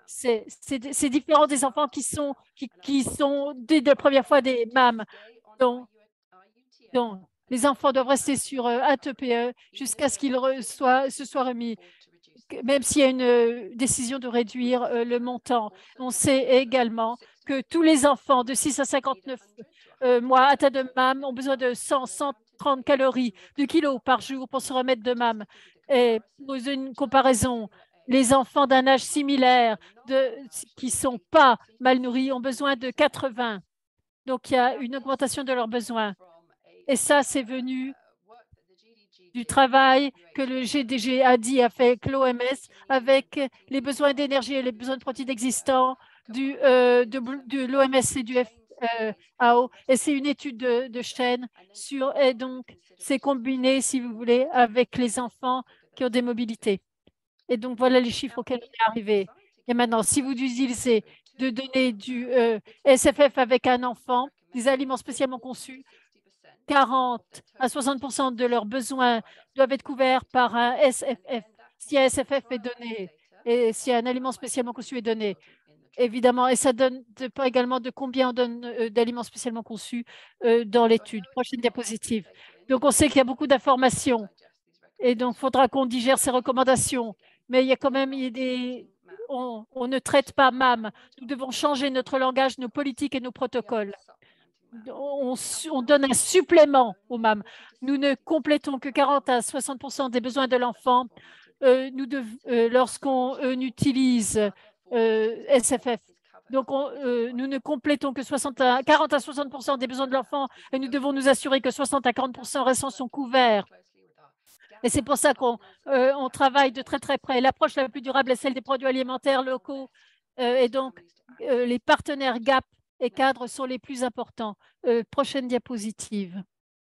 c'est différent des enfants qui sont, qui, qui sont dès la première fois des M A M. Donc, donc les enfants doivent rester sur euh, A T P E jusqu'à ce qu'ils se soient remis, même s'il y a une euh, décision de réduire euh, le montant. On sait également que tous les enfants de six à cinquante-neuf euh, mois atteints de M A M ont besoin de cent à cent trente calories de kilo par jour pour se remettre de M A M. Et pour une comparaison, les enfants d'un âge similaire de, qui ne sont pas mal nourris ont besoin de quatre-vingts. Donc, il y a une augmentation de leurs besoins. Et ça, c'est venu du travail que le G D G a dit, a fait avec l'O M S, avec les besoins d'énergie et les besoins de protéines existants du, euh, de, de l'O M S et du F A O. Et c'est une étude de, de chaîne sur, et donc, c'est combiné, si vous voulez, avec les enfants qui ont des mobilités. Et donc, voilà les chiffres auxquels on est arrivé. Et maintenant, si vous utilisez de donner du euh, S F F avec un enfant, des aliments spécialement conçus, quarante à soixante pour cent de leurs besoins doivent être couverts par un S F F. Si un S F F est donné et si un aliment spécialement conçu est donné, évidemment, et ça donne pas également de combien on donne euh, d'aliments spécialement conçus euh, dans l'étude. Prochaine diapositive. Donc, on sait qu'il y a beaucoup d'informations et donc, il faudra qu'on digère ces recommandations. Mais il y a quand même il y a des... On, on ne traite pas M A M. Nous devons changer notre langage, nos politiques et nos protocoles. on, on donne un supplément aux M A M. Nous ne complétons que quarante à soixante pour cent des besoins de l'enfant euh, euh, lorsqu'on euh, utilise euh, S F F. Donc, on, euh, nous ne complétons que soixante à, quarante à soixante pour cent des besoins de l'enfant et nous devons nous assurer que soixante à quarante pour cent restants sont couverts. Et c'est pour ça qu'on euh, on travaille de très, très près. L'approche la plus durable est celle des produits alimentaires locaux. Euh, et donc, euh, les partenaires G A P et cadres sont les plus importants. Euh, prochaine diapositive.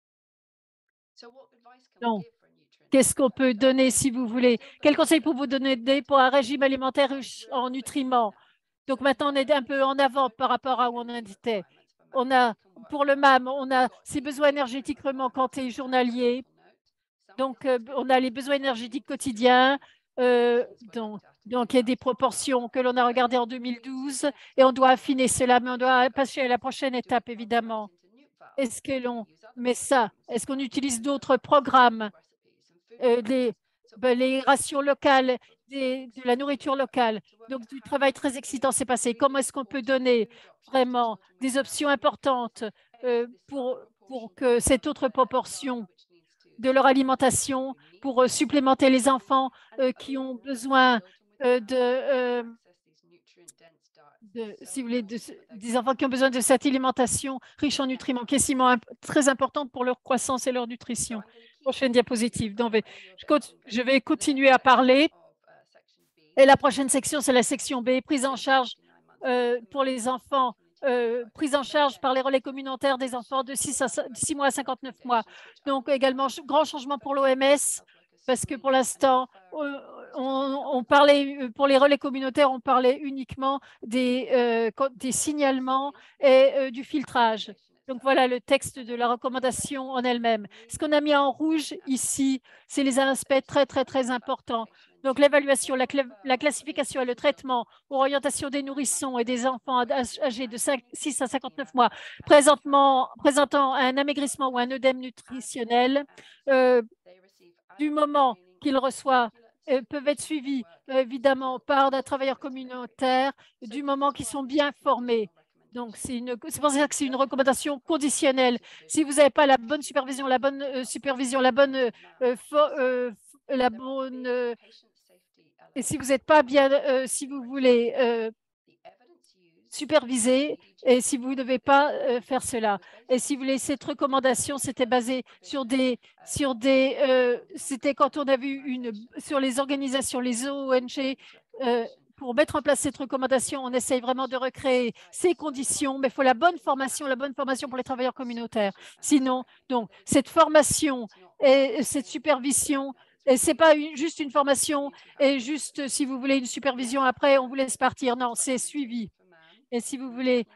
Donc, qu'est-ce qu'on peut donner si vous voulez? Quel conseil pour vous donner pour un régime alimentaire riche en nutriments? Donc maintenant, on est un peu en avant par rapport à où on en était. On a, pour le M A M, on a ses besoins énergétiques remanquantés journaliers. Donc, euh, on a les besoins énergétiques quotidiens. Euh, donc, donc, il y a des proportions que l'on a regardées en deux mille douze et on doit affiner cela, mais on doit passer à la prochaine étape, évidemment. Est-ce que l'on met ça? Est-ce qu'on utilise d'autres programmes, euh, les, ben, les rations locales, des, de la nourriture locale? Donc, du travail très excitant s'est passé. Comment est-ce qu'on peut donner vraiment des options importantes euh, pour, pour que cette autre proportion de leur alimentation pour euh, supplémenter les enfants euh, qui ont besoin euh, de, euh, de, si vous voulez, de, des enfants qui ont besoin de cette alimentation riche en nutriments, qui est si très importante pour leur croissance et leur nutrition. Prochaine diapositive. Donc, je, je vais continuer à parler. Et la prochaine section, c'est la section B, prise en charge euh, pour les enfants Euh, prise en charge par les relais communautaires des enfants de six mois à cinquante-neuf mois. Donc, également, grand changement pour l'O M S, parce que pour l'instant, on, on parlait, pour les relais communautaires, on parlait uniquement des, euh, des signalements et euh, du filtrage. Donc, voilà le texte de la recommandation en elle-même. Ce qu'on a mis en rouge ici, c'est les aspects très, très, très importants. Donc, l'évaluation, la, la classification et le traitement pour orientation des nourrissons et des enfants âgés de six à cinquante-neuf mois présentement, présentant un amaigrissement ou un œdème nutritionnel, euh, du moment qu'ils reçoivent, euh, peuvent être suivis euh, évidemment par un travailleur communautaire, du moment qu'ils sont bien formés. Donc, c'est pour ça que c'est une recommandation conditionnelle. Si vous n'avez pas la bonne supervision, la bonne euh, supervision, la bonne, euh, euh, la bonne euh, et si vous n'êtes pas bien, euh, si vous voulez euh, superviser et si vous ne devez pas euh, faire cela. Et si vous voulez, cette recommandation, c'était basé sur des, sur des, euh, c'était quand on a vu une, sur les organisations, les O N G, euh, pour mettre en place cette recommandation, on essaye vraiment de recréer ces conditions, mais il faut la bonne formation, la bonne formation pour les travailleurs communautaires. Sinon, donc, cette formation et cette supervision, et ce n'est pas une, juste une formation et juste, si vous voulez, une supervision après, on vous laisse partir. Non, c'est suivi. Et si vous voulez,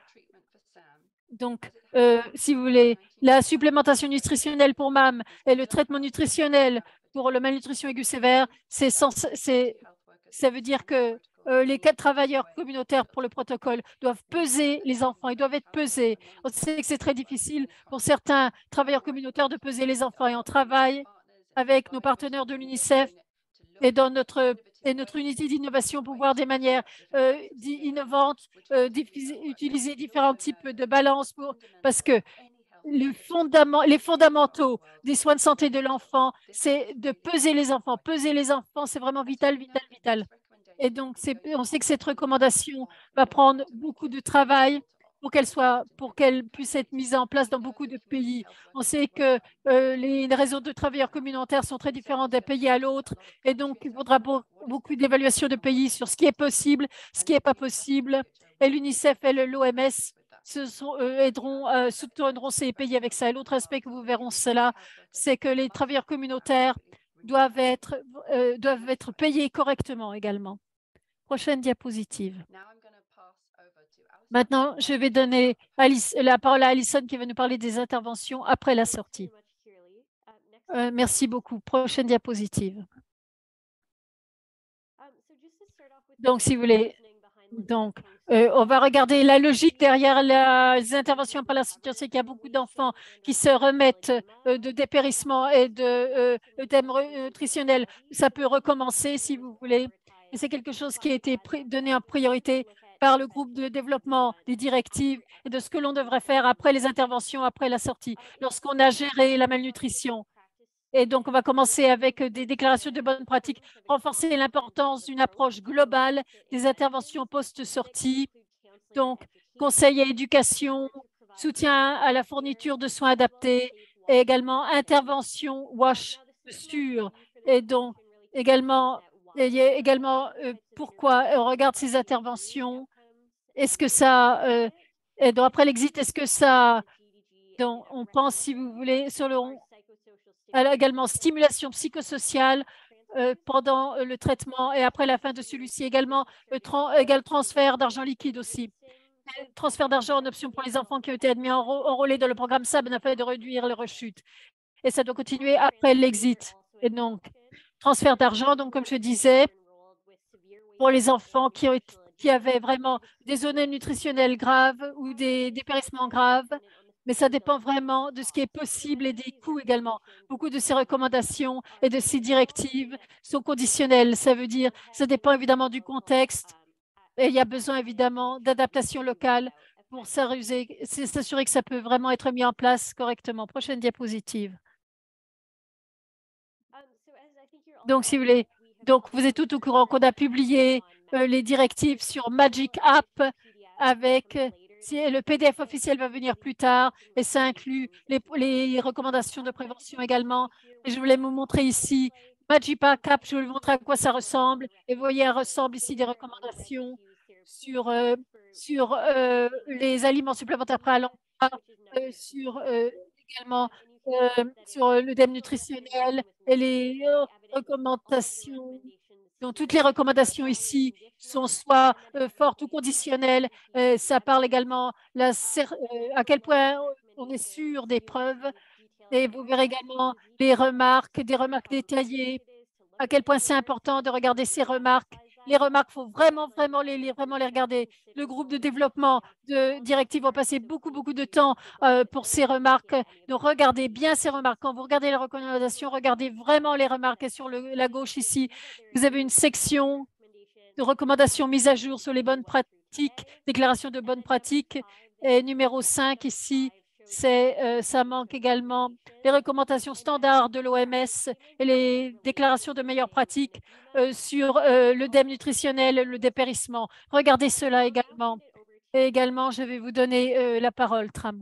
donc, euh, si vous voulez, la supplémentation nutritionnelle pour M A M et le traitement nutritionnel pour le malnutrition aiguë sévère, c'est ça veut dire que euh, les quatre travailleurs communautaires pour le protocole doivent peser les enfants, ils doivent être pesés. On sait que c'est très difficile pour certains travailleurs communautaires de peser les enfants et on travaille avec nos partenaires de l'UNICEF et dans notre, et notre unité d'innovation pour voir des manières euh, innovantes, euh, utiliser différents types de balance pour, parce que le fondament, les fondamentaux des soins de santé de l'enfant, c'est de peser les enfants. Peser les enfants, c'est vraiment vital, vital, vital. Et donc, on sait que cette recommandation va prendre beaucoup de travail pour qu'elle soit, pour qu'elle puisse être mise en place dans beaucoup de pays. On sait que euh, les réseaux de travailleurs communautaires sont très différents d'un pays à l'autre et donc il faudra beaucoup d'évaluation de pays sur ce qui est possible, ce qui n'est pas possible. Et l'UNICEF et l'O M S se sont, euh, aideront, euh, soutiendront ces pays avec ça. Et l'autre aspect que vous verrez cela, c'est que les travailleurs communautaires doivent être, euh, doivent être payés correctement également. Prochaine diapositive. Maintenant, je vais donner Alice, la parole à Alison qui va nous parler des interventions après la sortie. Euh, merci beaucoup. Prochaine diapositive. Donc, si vous voulez, donc, euh, on va regarder la logique derrière les interventions par la sortie. On sait qu'il y a beaucoup d'enfants qui se remettent euh, de dépérissement et de euh, thèmes nutritionnels. Ça peut recommencer si vous voulez. C'est quelque chose qui a été donné en priorité par le groupe de développement des directives et de ce que l'on devrait faire après les interventions, après la sortie, lorsqu'on a géré la malnutrition. Et donc, on va commencer avec des déclarations de bonnes pratiques, renforcer l'importance d'une approche globale des interventions post-sortie, donc conseil et éducation, soutien à la fourniture de soins adaptés et également intervention WASH sûre. Et donc, également, il y a également euh, pourquoi on regarde ces interventions. Est-ce que ça, euh, et donc après l'exit, est-ce que ça, donc on pense, si vous voulez, sur le alors également stimulation psychosociale euh, pendant euh, le traitement et après la fin de celui-ci, également le tran égal transfert d'argent liquide aussi. Transfert d'argent en option pour les enfants qui ont été admis en enrôlés dans le programme S A B afin de réduire les rechutes. Et ça doit continuer après l'exit. Et donc, transfert d'argent, donc comme je disais, pour les enfants qui, ont été, qui avaient vraiment des zones nutritionnelles graves ou des dépérissements graves, mais ça dépend vraiment de ce qui est possible et des coûts également. Beaucoup de ces recommandations et de ces directives sont conditionnelles. Ça veut dire, ça dépend évidemment du contexte et il y a besoin évidemment d'adaptation locale pour s'assurer que ça peut vraiment être mis en place correctement. Prochaine diapositive. Donc, si vous voulez, donc vous êtes tout au courant qu'on a publié euh, les directives sur Magic App avec euh, si le P D F officiel va venir plus tard et ça inclut les, les recommandations de prévention également. Et je voulais vous montrer ici Magic App, je vais vous montrer à quoi ça ressemble. Et vous voyez, il ressemble ici des recommandations sur, euh, sur euh, les aliments supplémentaires préalable, euh, sur euh, également euh, sur le D E M nutritionnel et les euh, recommandations. Donc, toutes les recommandations ici sont soit euh, fortes ou conditionnelles. Euh, ça parle également la, euh, à quel point on est sûr des preuves. Et vous verrez également les remarques, des remarques détaillées, à quel point c'est important de regarder ces remarques. Les remarques, il faut vraiment, vraiment les lire, vraiment les regarder. Le groupe de développement de directives va passer beaucoup, beaucoup de temps euh, pour ces remarques. Donc, regardez bien ces remarques. Quand vous regardez les recommandations, regardez vraiment les remarques. Et sur le, la gauche ici, vous avez une section de recommandations mises à jour sur les bonnes pratiques, déclaration de bonnes pratiques. Et numéro cinq ici, c'est euh, ça manque également les recommandations standards de l'O M S et les déclarations de meilleures pratiques euh, sur euh, le D E M nutritionnel, le dépérissement. Regardez cela également. Et également, je vais vous donner euh, la parole, Tram.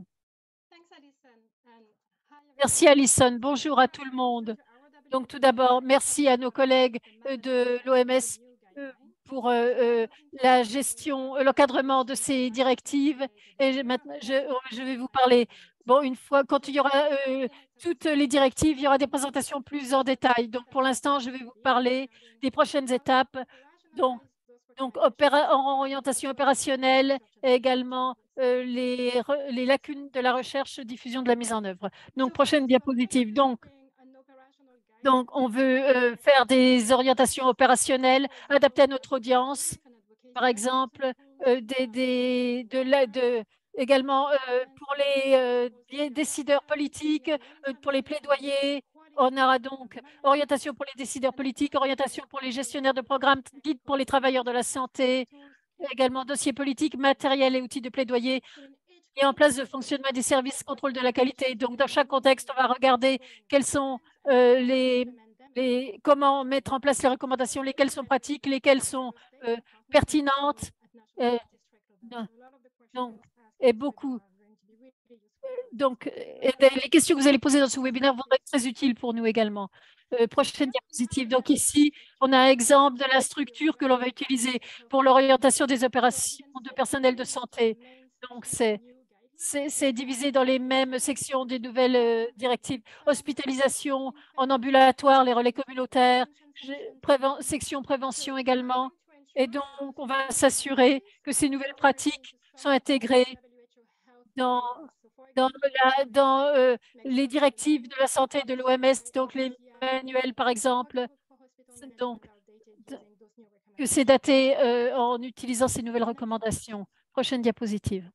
Merci, Alison. Bonjour à tout le monde. Donc, tout d'abord, merci à nos collègues euh, de l'O M S euh, pour euh, euh, la gestion, euh, l'encadrement de ces directives. Et je, maintenant, je, je, vais vous parler. Bon, une fois, quand il y aura euh, toutes les directives, il y aura des présentations plus en détail. Donc, pour l'instant, je vais vous parler des prochaines étapes. Donc, donc opéra, en orientation opérationnelle et également euh, les, les lacunes de la recherche, diffusion de la mise en œuvre. Donc, prochaine diapositive. Donc, donc, on veut euh, faire des orientations opérationnelles adaptées à notre audience, par exemple, euh, des, des, de la, de, également euh, pour les euh, décideurs politiques, euh, pour les plaidoyers. On aura donc orientation pour les décideurs politiques, orientation pour les gestionnaires de programmes, guide pour les travailleurs de la santé, également dossiers politiques, matériel et outils de plaidoyer, et en place de fonctionnement des services, contrôle de la qualité. Donc, dans chaque contexte, on va regarder quels sont euh, les, les, comment mettre en place les recommandations, lesquelles sont pratiques, lesquelles sont euh, pertinentes. Euh, donc, et beaucoup. Donc, et les questions que vous allez poser dans ce webinaire vont être très utiles pour nous également. Euh, prochaine diapositive. Donc ici, on a un exemple de la structure que l'on va utiliser pour l'orientation des opérations de personnel de santé. Donc, c'est c'est divisé dans les mêmes sections des nouvelles euh, directives. Hospitalisation en ambulatoire, les relais communautaires, préven section prévention également. Et donc, on va s'assurer que ces nouvelles pratiques sont intégrées dans, dans, la, dans euh, les directives de la santé de l'O M S, donc les manuels, par exemple. Donc, que c'est daté euh, en utilisant ces nouvelles recommandations. Prochaine diapositive.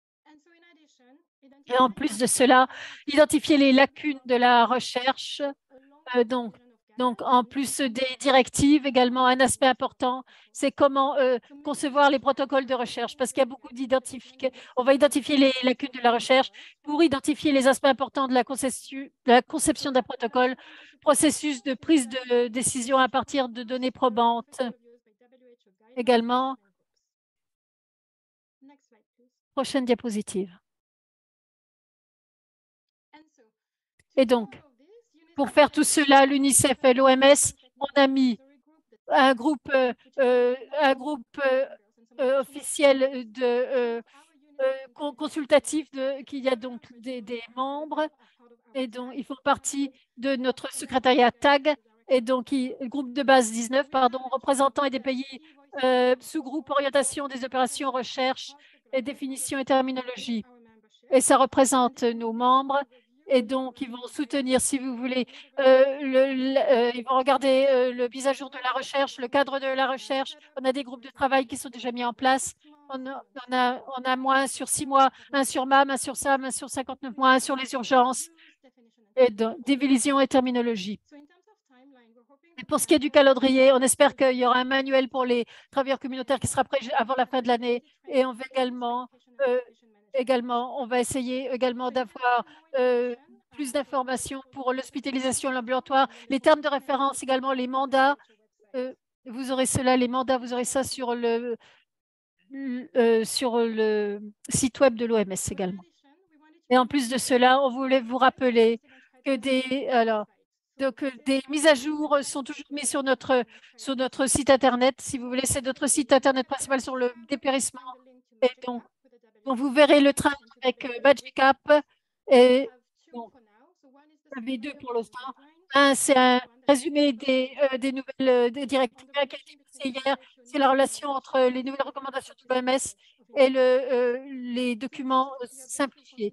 Et en plus de cela, identifier les lacunes de la recherche. Euh, donc, Donc, en plus des directives, également, un aspect important, c'est comment euh, concevoir les protocoles de recherche, parce qu'il y a beaucoup d'identification. On va identifier les lacunes de la recherche pour identifier les aspects importants de la, conception, de la conception d'un protocole, processus de prise de décision à partir de données probantes. Également, prochaine diapositive. Et donc, pour faire tout cela, l'UNICEF et l'O M S, on a mis un groupe, euh, euh, un groupe euh, euh, officiel de euh, euh, consultatif de, qui y a donc des, des membres et donc ils font partie de notre secrétariat T A G et donc il, groupe de base dix-neuf, pardon, représentants et des pays, euh, sous-groupe orientation des opérations, recherche et définition et terminologie. Et ça représente nos membres. Et donc, ils vont soutenir, si vous voulez, euh, le, le, euh, ils vont regarder euh, le mise à jour de la recherche, le cadre de la recherche. On a des groupes de travail qui sont déjà mis en place. On a, on a, on a moins sur six mois, un sur M A M, un sur S A M, un sur cinquante-neuf mois, un sur les urgences, et de, division et terminologie. Et pour ce qui est du calendrier, on espère qu'il y aura un manuel pour les travailleurs communautaires qui sera prêt avant la fin de l'année. Et on va également, euh, également, on va essayer également d'avoir euh, plus d'informations pour l'hospitalisation, l'ambulatoire, les termes de référence également, les mandats. Euh, vous aurez cela, les mandats, vous aurez ça sur le, euh, sur le site web de l'O M S également. Et en plus de cela, on voulait vous rappeler que des, alors, donc, des mises à jour sont toujours mises sur notre, sur notre site Internet. Si vous voulez, c'est notre site Internet principal sur le dépérissement. Et donc, donc vous verrez le train avec euh, Magic App. Et donc, vous avez deux pour l'instant. Un, c'est un résumé des, euh, des nouvelles euh, des directives qui a été lancé hier. C'est la relation entre les nouvelles recommandations de l'O M S et le, euh, les documents simplifiés.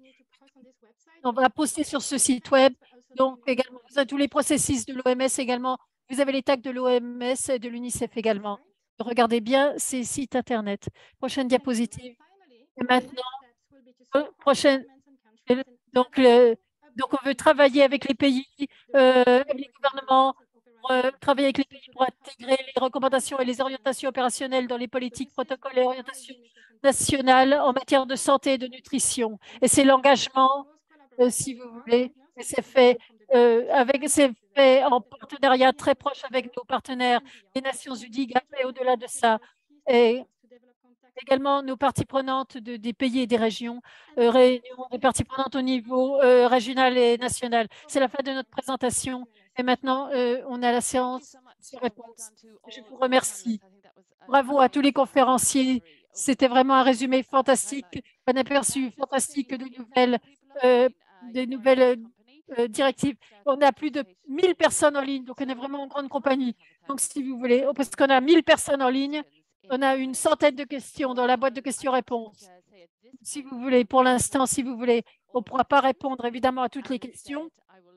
On va poster sur ce site web. Donc, également, vous avez tous les processus de l'O M S également. Vous avez les tags de l'O M S et de l'UNICEF également. Regardez bien ces sites Internet. Prochaine diapositive. Et maintenant, euh, prochaine. Donc, le, donc, on veut travailler avec les pays, euh, les gouvernements, pour, euh, travailler avec les pays pour intégrer les recommandations et les orientations opérationnelles dans les politiques, protocoles et orientations nationales en matière de santé et de nutrition. Et c'est l'engagement, euh, si vous voulez, et c'est fait, euh, avec, c'est fait en partenariat très proche avec nos partenaires des Nations Unies et au-delà de ça. Et également nos parties prenantes de, des pays et des régions, euh, réunion des parties prenantes au niveau euh, régional et national. C'est la fin de notre présentation. Et maintenant, euh, on a la séance de réponse. Je vous remercie. Bravo à tous les conférenciers. C'était vraiment un résumé fantastique, un aperçu fantastique de nouvelles, euh, des nouvelles euh, directives. On a plus de mille personnes en ligne, donc on est vraiment une grande compagnie. Donc, si vous voulez, parce qu'on a mille personnes en ligne, on a une centaine de questions dans la boîte de questions-réponses. Si vous voulez, pour l'instant, si vous voulez, on ne pourra pas répondre évidemment à toutes les questions.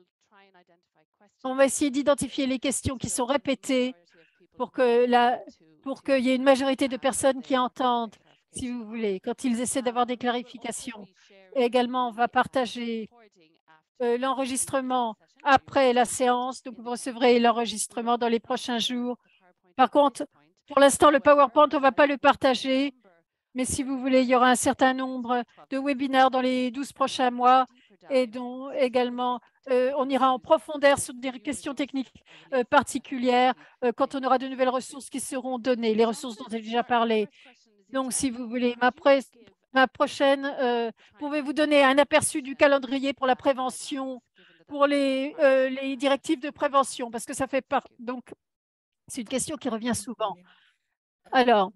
On va essayer d'identifier les questions qui sont répétées pour que la, pour qu'il y ait une majorité de personnes qui entendent, si vous voulez, quand ils essaient d'avoir des clarifications. Et également, on va partager euh, l'enregistrement après la séance. Donc, vous recevrez l'enregistrement dans les prochains jours. Par contre, pour l'instant, le PowerPoint, on ne va pas le partager. Mais si vous voulez, il y aura un certain nombre de webinaires dans les douze prochains mois et dont également euh, on ira en profondeur sur des questions techniques euh, particulières euh, quand on aura de nouvelles ressources qui seront données, les ressources dont j'ai déjà parlé. Donc, si vous voulez, ma, ma prochaine, euh, pouvez-vous donner un aperçu du calendrier pour la prévention, pour les, euh, les directives de prévention, parce que ça fait part. Donc, c'est une question qui revient souvent. Alors,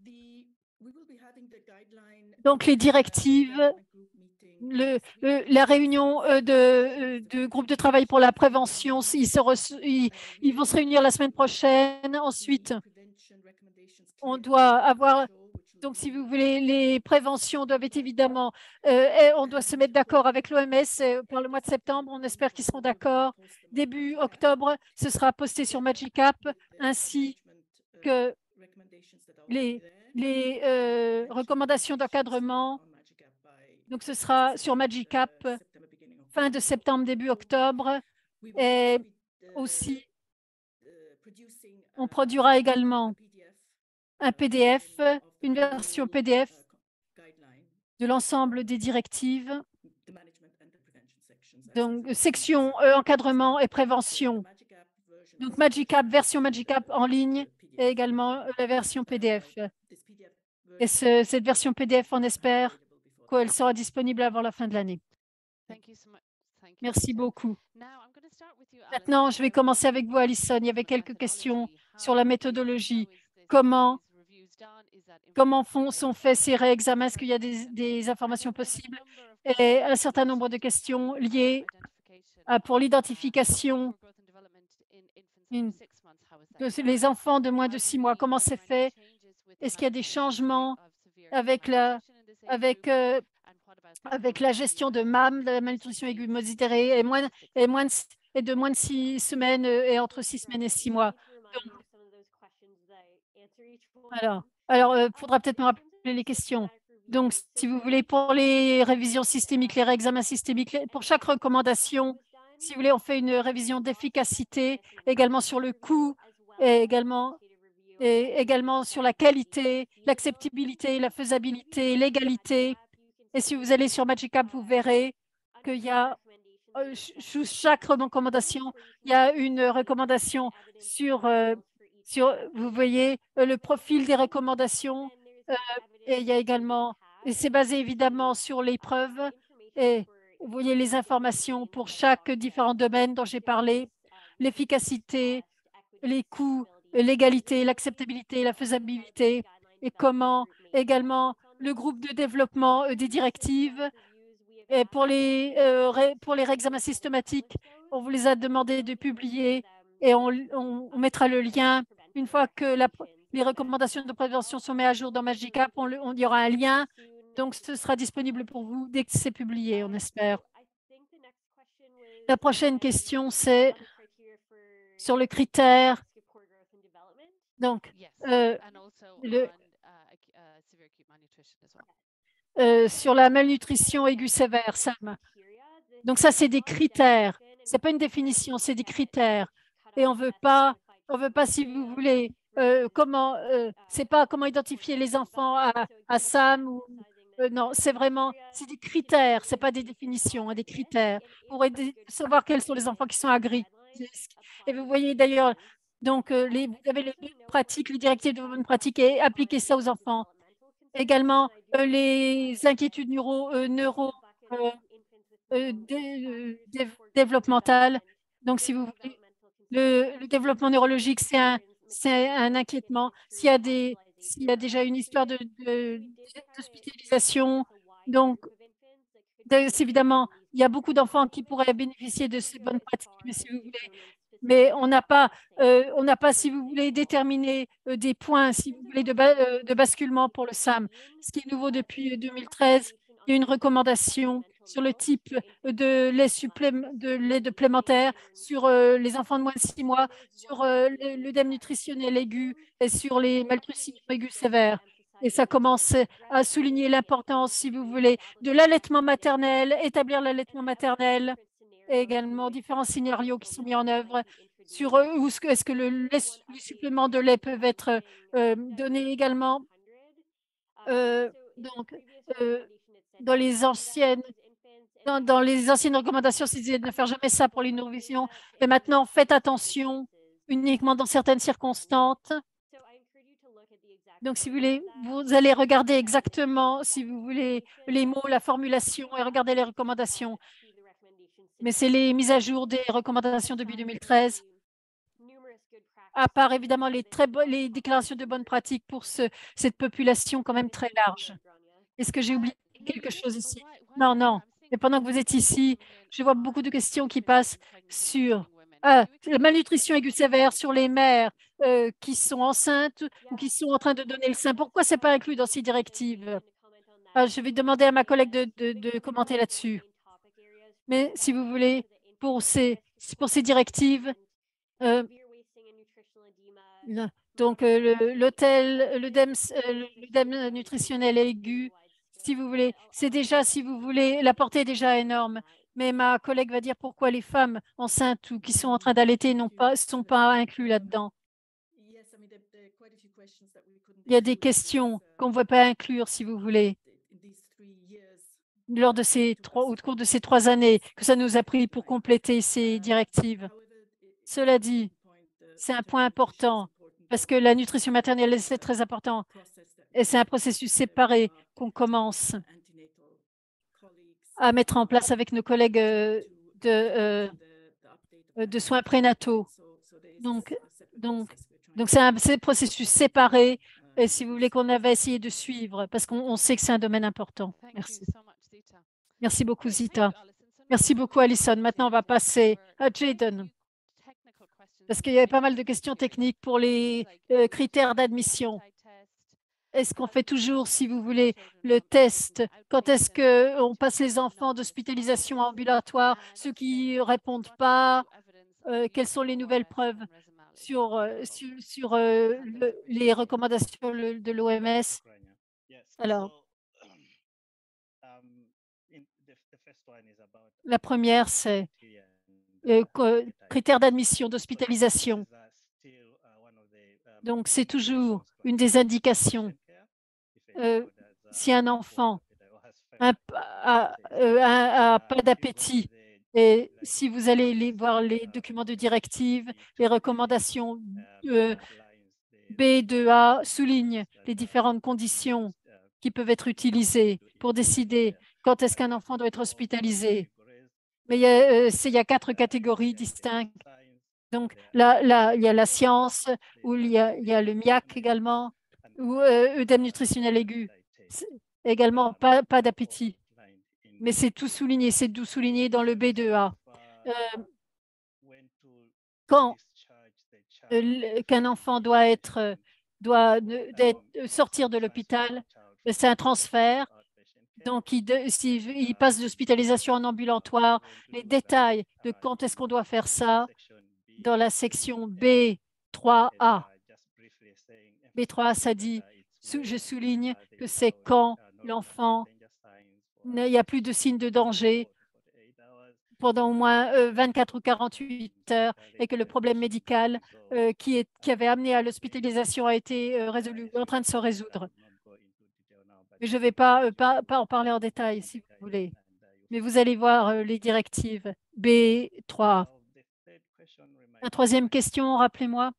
donc les directives, le, le, la réunion euh, de, euh, de groupe de travail pour la prévention, ils, se ils, ils vont se réunir la semaine prochaine. Ensuite, on doit avoir, donc si vous voulez, les préventions doivent être évidemment, euh, on doit se mettre d'accord avec l'O M S euh, pour le mois de septembre. On espère qu'ils seront d'accord. Début octobre, ce sera posté sur Magic App, ainsi que les, les euh, recommandations d'encadrement. Donc, ce sera sur Magic App fin de septembre, début octobre. Et aussi, On produira également un P D F, une version P D F de l'ensemble des directives, donc section euh, encadrement et prévention. Donc MagiCap, version MagiCap en ligne et également euh, la version P D F. Et ce, cette version P D F, on espère qu'elle sera disponible avant la fin de l'année. Merci beaucoup. Maintenant, je vais commencer avec vous, Alison. Il y avait quelques questions sur la méthodologie. Comment, comment font, sont faits ces réexamens? Est-ce qu'il y a des, des informations possibles? Et un certain nombre de questions liées à, pour l'identification de les enfants de moins de six mois. Comment c'est fait? Est-ce qu'il y a des changements avec la, avec, euh, avec la gestion de M A M, de la malnutrition aiguë modérée, et, moins, et, moins de, et de moins de six semaines et entre six semaines et six mois? Donc, alors, alors euh, faudra peut-être me rappeler les questions. Donc, si vous voulez, pour les révisions systémiques, les réexamens systémiques, pour chaque recommandation, si vous voulez, on fait une révision d'efficacité, également sur le coût, et également, et également sur la qualité, l'acceptabilité, la faisabilité, l'égalité. Et si vous allez sur MagiCap, vous verrez qu'il y a, euh, sous chaque recommandation, il y a une recommandation sur, euh, sur vous voyez, euh, le profil des recommandations. Euh, et il y a également, et c'est basé évidemment sur les preuves. Et vous voyez les informations pour chaque différent domaine dont j'ai parlé, l'efficacité, les coûts, l'égalité, l'acceptabilité, la faisabilité, et comment également le groupe de développement euh, des directives. Et pour les, euh, pour les réexamens systématiques, on vous les a demandé de publier et on, on, on mettra le lien. Une fois que la, les recommandations de prévention sont mises à jour dans MagiCap, on, le, on y aura un lien. Donc, ce sera disponible pour vous dès que c'est publié, on espère. La prochaine question, c'est sur le critère. Donc, euh, le, euh, sur la malnutrition aiguë sévère, Sam. Donc, ça, c'est des critères. Ce n'est pas une définition, c'est des critères. Et on ne veut pas, on veut pas, si vous voulez, euh, comment, euh, c'est pas comment identifier les enfants à, à Sam ou euh, non, c'est vraiment, c'est des critères, c'est pas des définitions, hein, des critères pour aider, savoir quels sont les enfants qui sont à gris. Et vous voyez d'ailleurs, donc euh, les, vous avez les bonnes pratiques, les directives de bonnes pratiques et appliquer ça aux enfants. Également, euh, les inquiétudes neuro, euh, neuro euh, euh, dé- euh, dé- développementales. Donc, si vous voulez, le, le développement neurologique, c'est un, c'est un inquiétement. S'il y a des, s'il y a déjà une histoire de, de- d'hospitalisation, donc de- c'est évidemment, il y a beaucoup d'enfants qui pourraient bénéficier de ces bonnes pratiques, mais si vous voulez, mais on n'a pas, euh, on n'a pas, si vous voulez, déterminé euh, des points, si vous voulez, de, ba- euh, de basculement pour le SAM. Ce qui est nouveau depuis deux mille treize, il y a une recommandation sur le type de lait, supplém- de lait supplémentaire, sur euh, les enfants de moins de six mois, sur euh, le- l'œdème nutritionnel aigu et sur les malnutritions aiguës sévères. Et ça commence à souligner l'importance, si vous voulez, de l'allaitement maternel, établir l'allaitement maternel, et également différents scénarios qui sont mis en œuvre sur eux, où est-ce que le, lait, les suppléments de lait peuvent être euh, donnés également. Euh, donc, euh, dans les anciennes dans, dans les anciennes recommandations, c'est de ne faire jamais ça pour les nourrissons. Et maintenant, faites attention uniquement dans certaines circonstances. Donc, si vous voulez, vous allez regarder exactement, si vous voulez, les mots, la formulation et regarder les recommandations. Mais c'est les mises à jour des recommandations depuis deux mille treize, à part évidemment les, très les déclarations de bonnes pratiques pour ce, cette population quand même très large. Est-ce que j'ai oublié quelque chose ici? Non, non. Mais pendant que vous êtes ici, je vois beaucoup de questions qui passent sur ah, la malnutrition aiguë sévère, sur les mères euh, qui sont enceintes ou qui sont en train de donner le sein. Pourquoi ce n'est pas inclus dans ces directives? Ah, je vais demander à ma collègue de, de- de commenter là-dessus. Mais si vous voulez, pour ces, pour ces directives, euh, donc euh, le- l'hôtel, l'œdème euh, l'œdème nutritionnel aigu, si vous voulez, c'est déjà, si vous voulez, la portée est déjà énorme. Mais ma collègue va dire pourquoi les femmes enceintes ou qui sont en train d'allaiter ne pas, sont pas inclus là-dedans. Il y a des questions qu'on ne veut pas inclure, si vous voulez, lors de ces trois, au cours de ces trois années que ça nous a pris pour compléter ces directives. Cela dit, c'est un point important parce que la nutrition maternelle, c'est très important et c'est un processus séparé qu'on commence à mettre en place avec nos collègues euh, de, euh, de soins prénataux. Donc, donc, donc c'est un, un processus séparé, et si vous voulez, qu'on avait essayé de suivre, parce qu'on sait que c'est un domaine important. Merci. Merci beaucoup, Zita. Merci beaucoup, Alison. Maintenant, on va passer à Jaden, parce qu'il y avait pas mal de questions techniques pour les euh, critères d'admission. Est-ce qu'on fait toujours, si vous voulez, le test? Quand est-ce qu'on passe les enfants d'hospitalisation ambulatoire? Ceux qui ne répondent pas, euh, quelles sont les nouvelles preuves sur, euh, sur, sur euh, le, les recommandations le, de l'O M S? Alors, la première, c'est euh, critères d'admission, d'hospitalisation. Donc, c'est toujours une des indications. Euh, si un enfant n'a pas d'appétit, et si vous allez les voir les documents de directive, les recommandations euh, B deux A soulignent les différentes conditions qui peuvent être utilisées pour décider quand est-ce qu'un enfant doit être hospitalisé. Mais il y a, euh, il y a quatre catégories distinctes. Donc, là, là, il y a la science, où il y a, il y a le M I A C également, ou euh, œdème nutritionnel aigu. Également, pas, pas d'appétit. Mais c'est tout souligné, c'est tout souligné dans le B deux A. Euh, quand euh, qu'un enfant doit être doit sortir de l'hôpital, c'est un transfert. Donc, il, s'il il passe d'hospitalisation en ambulatoire, les détails de quand est-ce qu'on doit faire ça dans la section B trois A. B trois A, ça dit, je souligne que c'est quand l'enfant, il n'y a plus de signes de danger pendant au moins euh, vingt-quatre ou quarante-huit heures et que le problème médical euh, qui, est, qui avait amené à l'hospitalisation a été euh, résolu, en train de se résoudre. Mais je ne vais pas, euh, pas, pas en parler en détail, si vous voulez. Mais vous allez voir euh, les directives B trois. La troisième question, rappelez-moi.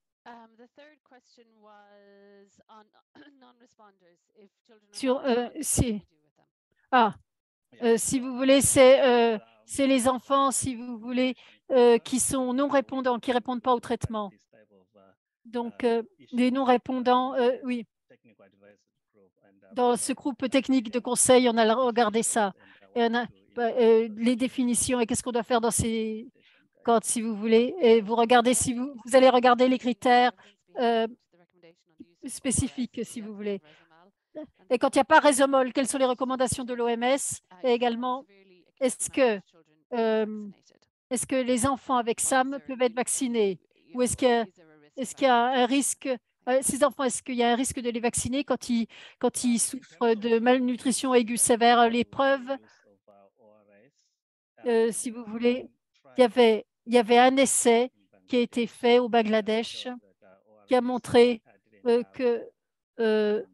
Sur, euh, si, ah, euh, si vous voulez, c'est euh, c'est les enfants, si vous voulez, euh, qui sont non répondants, qui ne répondent pas au traitement. Donc, euh, les non répondants, euh, oui. Dans ce groupe technique de conseil, on a regardé ça. Et on a bah, euh, les définitions et qu'est-ce qu'on doit faire dans ces quand, si vous voulez. Et vous regardez, si vous, vous allez regarder les critères euh, spécifiques, si vous voulez. Et quand il n'y a pas Résomol, quelles sont les recommandations de l'O M S? Et également, est-ce que, euh, est-ce que les enfants avec S A M peuvent être vaccinés? Ou est-ce qu'il y a, est-ce qu'il y a un risque, euh, ces enfants, est-ce qu'il y a un risque de les vacciner quand ils, quand ils souffrent de malnutrition aiguë sévère? Les preuves, euh, si vous voulez, il y avait, il y avait un essai qui a été fait au Bangladesh qui a montré euh, que euh,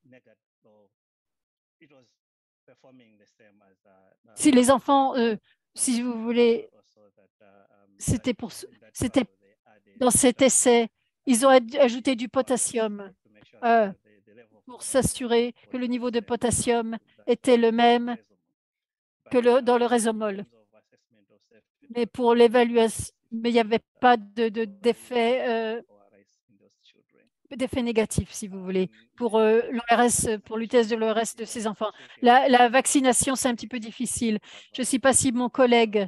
si les enfants, euh, si vous voulez, c'était pour, c'était dans cet essai, ils ont ajouté du potassium euh, pour s'assurer que le niveau de potassium était le même que le, dans le Résomol. Mais pour l'évaluation, mais il n'y avait pas de, de, d'effet euh, d'effet négatif, si vous voulez, pour euh, l'O R S, pour le test de l'O R S de ces enfants. La, la vaccination, c'est un petit peu difficile. Je ne sais pas si mon collègue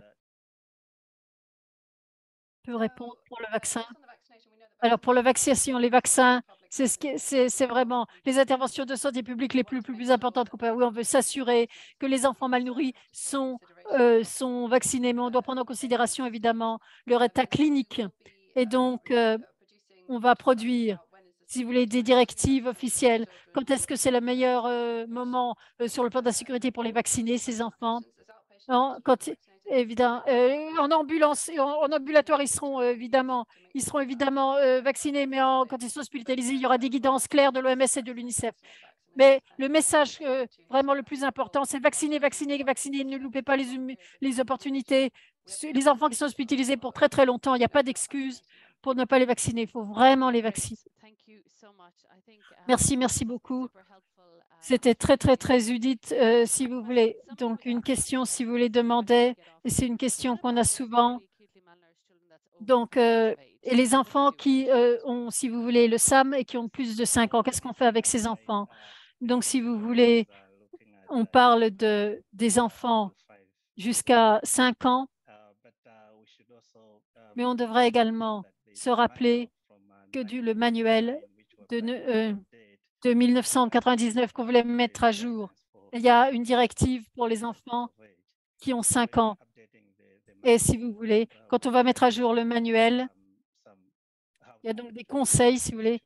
peut répondre pour le vaccin. Alors, pour la vaccination, les vaccins, c'est ce c'est vraiment les interventions de santé publique les plus, plus, plus importantes qu'on peut avoir. Oui, on veut s'assurer que les enfants mal nourris sont, euh, sont vaccinés, mais on doit prendre en considération, évidemment, leur état clinique. Et donc, euh, on va produire, si vous voulez, des directives officielles. Quand est-ce que c'est le meilleur euh, moment euh, sur le plan de la sécurité pour les vacciner, ces enfants? Non, quand, évidemment, euh, en ambulance, en, en ambulatoire, ils seront euh, évidemment, ils seront évidemment euh, vaccinés, mais en, quand ils sont hospitalisés, il y aura des guidances claires de l'O M S et de l'UNICEF. Mais le message euh, vraiment le plus important, c'est vacciner, vacciner, vacciner. Ne loupez pas les, les opportunités. Les enfants qui sont hospitalisés pour très, très longtemps, il n'y a pas d'excuse pour ne pas les vacciner. Il faut vraiment les vacciner. Merci, merci beaucoup. C'était très, très, très Judith, euh, si vous voulez. Donc, une question, si vous voulez demander, et c'est une question qu'on a souvent. Donc, euh, et les enfants qui euh, ont, si vous voulez, le S A M et qui ont plus de cinq ans, qu'est-ce qu'on fait avec ces enfants? Donc, si vous voulez, on parle de, des enfants jusqu'à cinq ans, mais on devrait également se rappeler que du, le manuel de, euh, de mille neuf cent quatre-vingt-dix-neuf qu'on voulait mettre à jour, il y a une directive pour les enfants qui ont cinq ans. Et si vous voulez, quand on va mettre à jour le manuel, il y a donc des conseils, si vous voulez.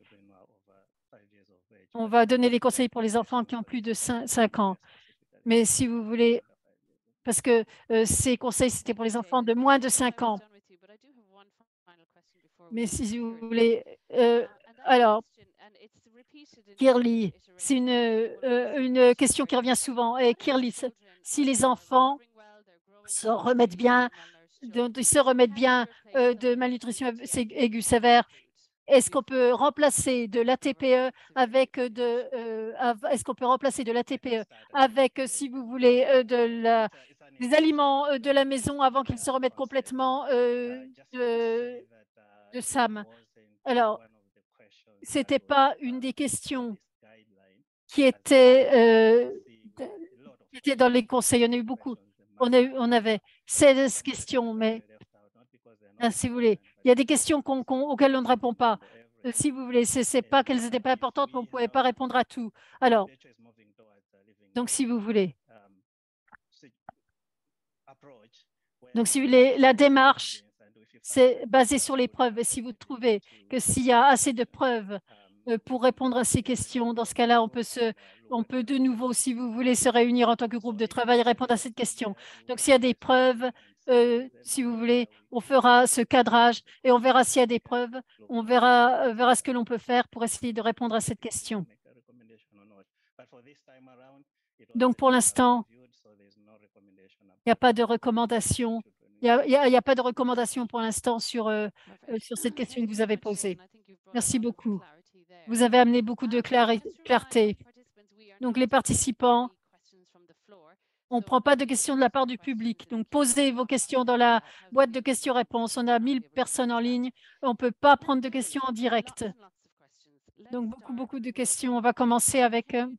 On va donner des conseils pour les enfants qui ont plus de cinq ans. Mais si vous voulez, parce que euh, ces conseils, c'était pour les enfants de moins de cinq ans. Mais si vous voulez, euh, alors, Kirli, c'est une, euh, une question qui revient souvent. Et Kirli, si les enfants se remettent bien, de, de se remettent bien euh, de malnutrition aiguë sévère, est-ce qu'on peut remplacer de l'A T P E avec de, euh, est-ce qu'on peut remplacer de l'A T P E avec, si vous voulez, euh, de la, des aliments euh, de la maison avant qu'ils se remettent complètement euh, de, de S A M? Alors, ce n'était pas une des questions qui était, euh, qui était dans les conseils. On a eu beaucoup. On, a eu, on avait seize questions, mais ah, si vous voulez, il y a des questions qu'on, qu'on, auxquelles on ne répond pas. Euh, si vous voulez, ce n'est pas qu'elles n'étaient pas importantes, mais on ne pouvait pas répondre à tout. Alors, donc si vous voulez. Donc, si vous voulez, la démarche, c'est basé sur les preuves. Et si vous trouvez que s'il y a assez de preuves euh, pour répondre à ces questions, dans ce cas-là, on peut se, on peut de nouveau, si vous voulez, se réunir en tant que groupe de travail et répondre à cette question. Donc, s'il y a des preuves, euh, si vous voulez, on fera ce cadrage et on verra s'il y a des preuves. On verra, euh, verra ce que l'on peut faire pour essayer de répondre à cette question. Donc, pour l'instant, il n'y a pas de recommandation. Il n'y a, a, a, pas de recommandation pour l'instant sur, euh, sur cette question que vous avez posée. Merci beaucoup. Vous avez amené beaucoup de clarté. Donc, les participants, on ne prend pas de questions de la part du public. Donc, posez vos questions dans la boîte de questions-réponses. On a mille personnes en ligne. On ne peut pas prendre de questions en direct. Donc, beaucoup, beaucoup de questions. On va commencer avec… Euh,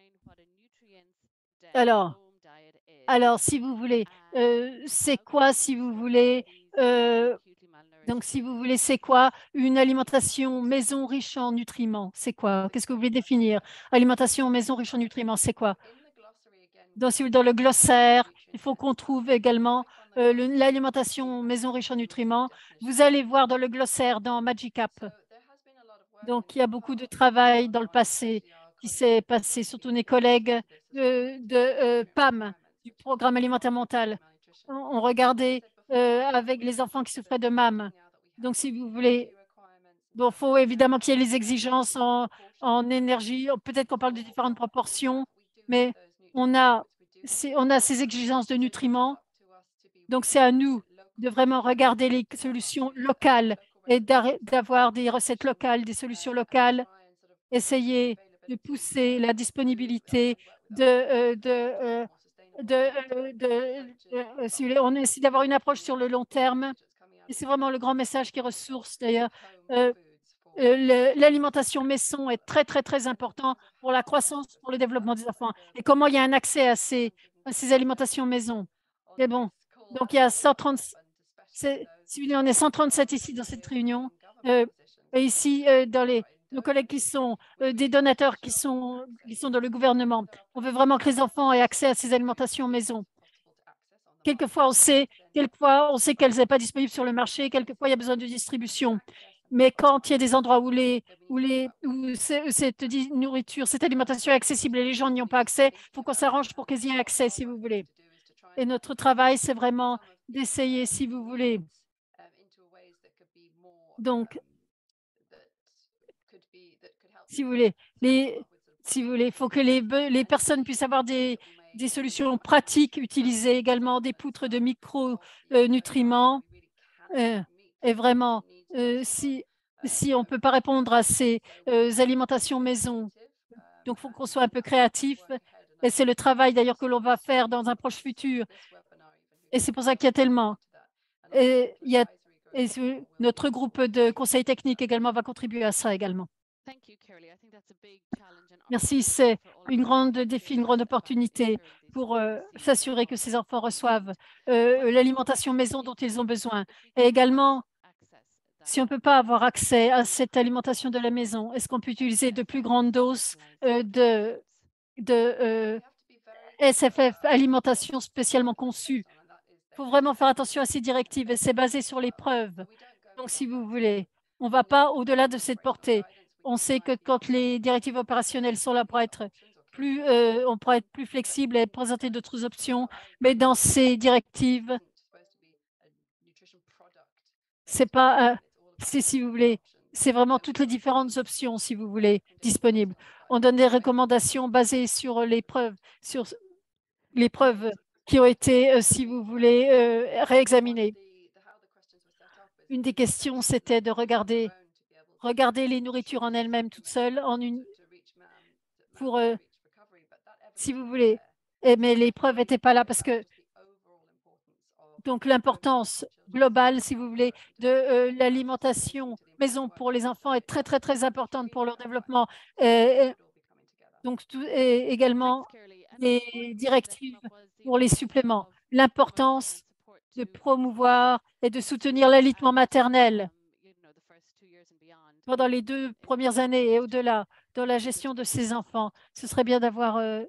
alors, alors, si vous voulez, euh, c'est quoi, si vous voulez, euh, donc si vous voulez, c'est quoi une alimentation maison riche en nutriments? C'est quoi? Qu'est-ce que vous voulez définir? Alimentation maison riche en nutriments, c'est quoi? Dans, dans le glossaire, il faut qu'on trouve également euh, l'alimentation maison riche en nutriments. Vous allez voir dans le glossaire, dans MagicApp. Donc, il y a beaucoup de travail dans le passé qui s'est passé, surtout mes collègues de, de euh, P A M, du Programme alimentaire mondial. On, on regardait euh, avec les enfants qui souffraient de M A M. Donc, si vous voulez, bon, il faut évidemment qu'il y ait les exigences en, en énergie. Peut-être qu'on parle de différentes proportions, mais on a, on a ces exigences de nutriments. Donc, c'est à nous de vraiment regarder les solutions locales et d'avoir des recettes locales, des solutions locales, essayer de pousser la disponibilité de, euh, de, euh, de, euh, de, de si on essaie d'avoir une approche sur le long terme. Et c'est vraiment le grand message qui ressource d'ailleurs. Euh, euh, L'alimentation maison est très, très, très important pour la croissance, pour le développement des enfants. Et comment il y a un accès à ces, à ces alimentations maison. Et bon, donc il y a cent trente, si on est cent trente-sept ici dans cette réunion, euh, et ici euh, dans les nos collègues qui sont euh, des donateurs qui sont, qui sont dans le gouvernement. On veut vraiment que les enfants aient accès à ces alimentations maison. Quelquefois, on sait, quelquefois, on sait qu'elles n'est pas disponibles sur le marché. Quelquefois, il y a besoin de distribution. Mais quand il y a des endroits où, les, où, les, où cette nourriture, cette alimentation est accessible et les gens n'y ont pas accès, il faut qu'on s'arrange pour qu'ils y aient accès, si vous voulez. Et notre travail, c'est vraiment d'essayer, si vous voulez. Donc, si vous voulez, les, si vous voulez, il faut que les, les personnes puissent avoir des, des solutions pratiques, utiliser également des poutres de micronutriments. Euh, et vraiment, euh, si, si on ne peut pas répondre à ces euh, alimentations maison, donc il faut qu'on soit un peu créatif. Et c'est le travail d'ailleurs que l'on va faire dans un proche futur. Et c'est pour ça qu'il y a tellement. Et, il y a, et ce- notre groupe de conseil technique également va contribuer à ça également. Merci, c'est une grande défi, une grande opportunité pour euh, s'assurer que ces enfants reçoivent euh, l'alimentation maison dont ils ont besoin. Et également, si on ne peut pas avoir accès à cette alimentation de la maison, est-ce qu'on peut utiliser de plus grandes doses euh, de, de euh, S F F, alimentation spécialement conçue? Il faut vraiment faire attention à ces directives et c'est basé sur les preuves. Donc, si vous voulez, on ne va pas au-delà de cette portée. On sait que quand les directives opérationnelles sont là pour être plus, euh, on pourrait être plus flexible et présenter d'autres options, mais dans ces directives, c'est pas, euh, c'est si vous voulez, c'est vraiment toutes les différentes options, si vous voulez, disponibles. On donne des recommandations basées sur les preuves, sur les preuves qui ont été, euh, si vous voulez, euh, réexaminées. Une des questions, c'était de regarder, regarder les nourritures en elles-mêmes toutes seules, en une, pour, euh, si vous voulez. Et, mais les preuves n'étaient pas là parce que, donc l'importance globale, si vous voulez, de euh, l'alimentation maison pour les enfants est très, très, très importante pour leur développement. Et, et donc, tout, et également les directives pour les suppléments. L'importance de promouvoir et de soutenir l'alimentation maternel pendant les deux premières années et au-delà dans la gestion de ces enfants. Ce serait bien d'avoir euh,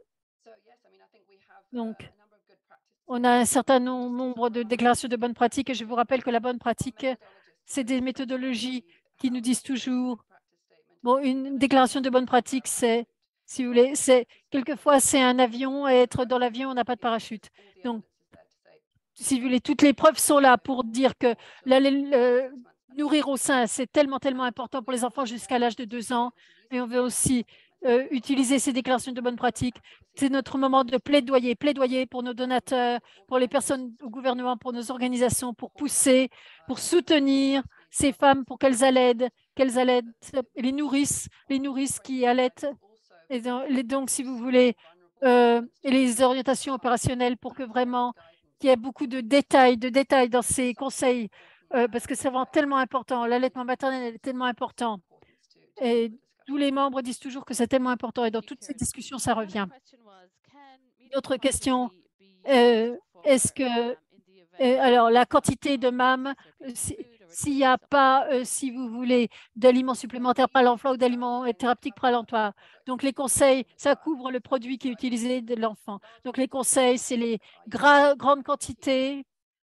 donc on a un certain nombre de déclarations de bonnes pratiques et je vous rappelle que la bonne pratique, c'est des méthodologies qui nous disent toujours, bon, une déclaration de bonne pratique, c'est, si vous voulez, c'est quelquefois c'est un avion et être dans l'avion, on n'a pas de parachute. Donc, si vous voulez, toutes les preuves sont là pour dire que la, le, nourrir au sein, c'est tellement, tellement important pour les enfants jusqu'à l'âge de deux ans. Et on veut aussi euh, utiliser ces déclarations de bonne pratique. C'est notre moment de plaidoyer, plaidoyer pour nos donateurs, pour les personnes au gouvernement, pour nos organisations, pour pousser, pour soutenir ces femmes pour qu'elles allaitent, qu'elles allaitent, les nourrissent, les nourrissent qui allaitent. Et donc, si vous voulez, euh, et les orientations opérationnelles pour que vraiment qu'il y ait beaucoup de détails, de détails dans ces conseils, euh, parce que c'est vraiment tellement important. L'allaitement maternel est tellement important. Et tous les membres disent toujours que c'est tellement important. Et dans toutes ces discussions, ça revient. Autre question, euh, est-ce que, euh, alors, la quantité de M A M, euh, si- s'il n'y a pas, euh, si vous voulez, d'aliments supplémentaires pour l'emploi ou d'aliments thérapeutiques pour l'emploi. Donc, les conseils, ça couvre le produit qui est utilisé de l'enfant. Donc, les conseils, c'est les gra- grandes quantités.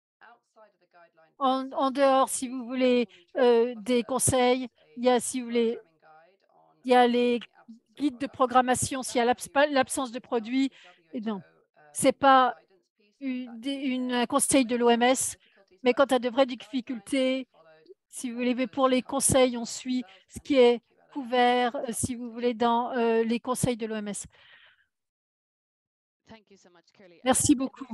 En, en dehors, si vous voulez, euh, des conseils, il y a, si vous voulez, il y a les guides de programmation s'il y a l'abs- l'absence de produits. Et non, ce n'est pas une, une- un conseil de l'O M S, mais quand il y a de vraies difficultés, si vous voulez, mais pour les conseils, on suit ce qui est couvert, euh, si vous voulez, dans euh, les conseils de l'O M S. Merci beaucoup.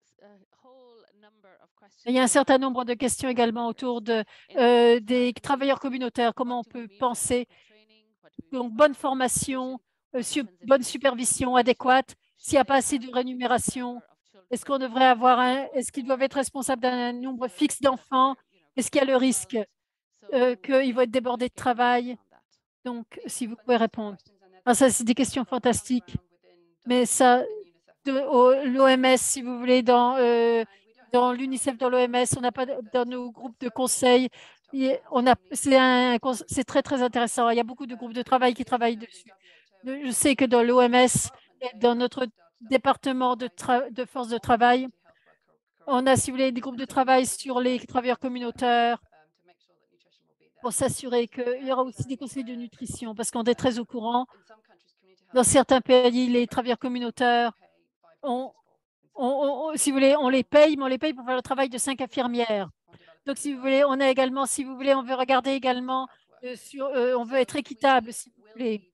Il y a un certain nombre de questions également autour de, euh, des travailleurs communautaires. Comment on peut penser donc bonne formation, euh, su- bonne supervision adéquate. S'il n'y a pas assez de rémunération, est-ce qu'on devrait avoir un, est-ce qu'ils doivent être responsables d'un nombre fixe d'enfants? Est-ce qu'il y a le risque euh, qu'ils vont être débordés de travail? Donc, si vous pouvez répondre. Ah, ça, c'est des questions fantastiques. Mais ça, l'O M S, si vous voulez, dans, euh, dans l'UNICEF, dans l'O M S, on n'a pas de- dans nos groupes de conseil. il- On a, c'est un, cons- c'est très, très intéressant. Il y a beaucoup de groupes de travail qui travaillent dessus. Je sais que dans l'O M S et dans notre département de, tra- de force de travail, on a, si vous voulez, des groupes de travail sur les travailleurs communautaires pour s'assurer qu'il y aura aussi des conseils de nutrition parce qu'on est très au courant. Dans certains pays, les travailleurs communautaires ont on, on, si vous voulez, on les paye, mais on les paye pour faire le travail de cinq infirmières. Donc, si vous voulez, on a également, si vous voulez, on veut regarder également euh, sur, euh, on veut être équitable, si vous voulez.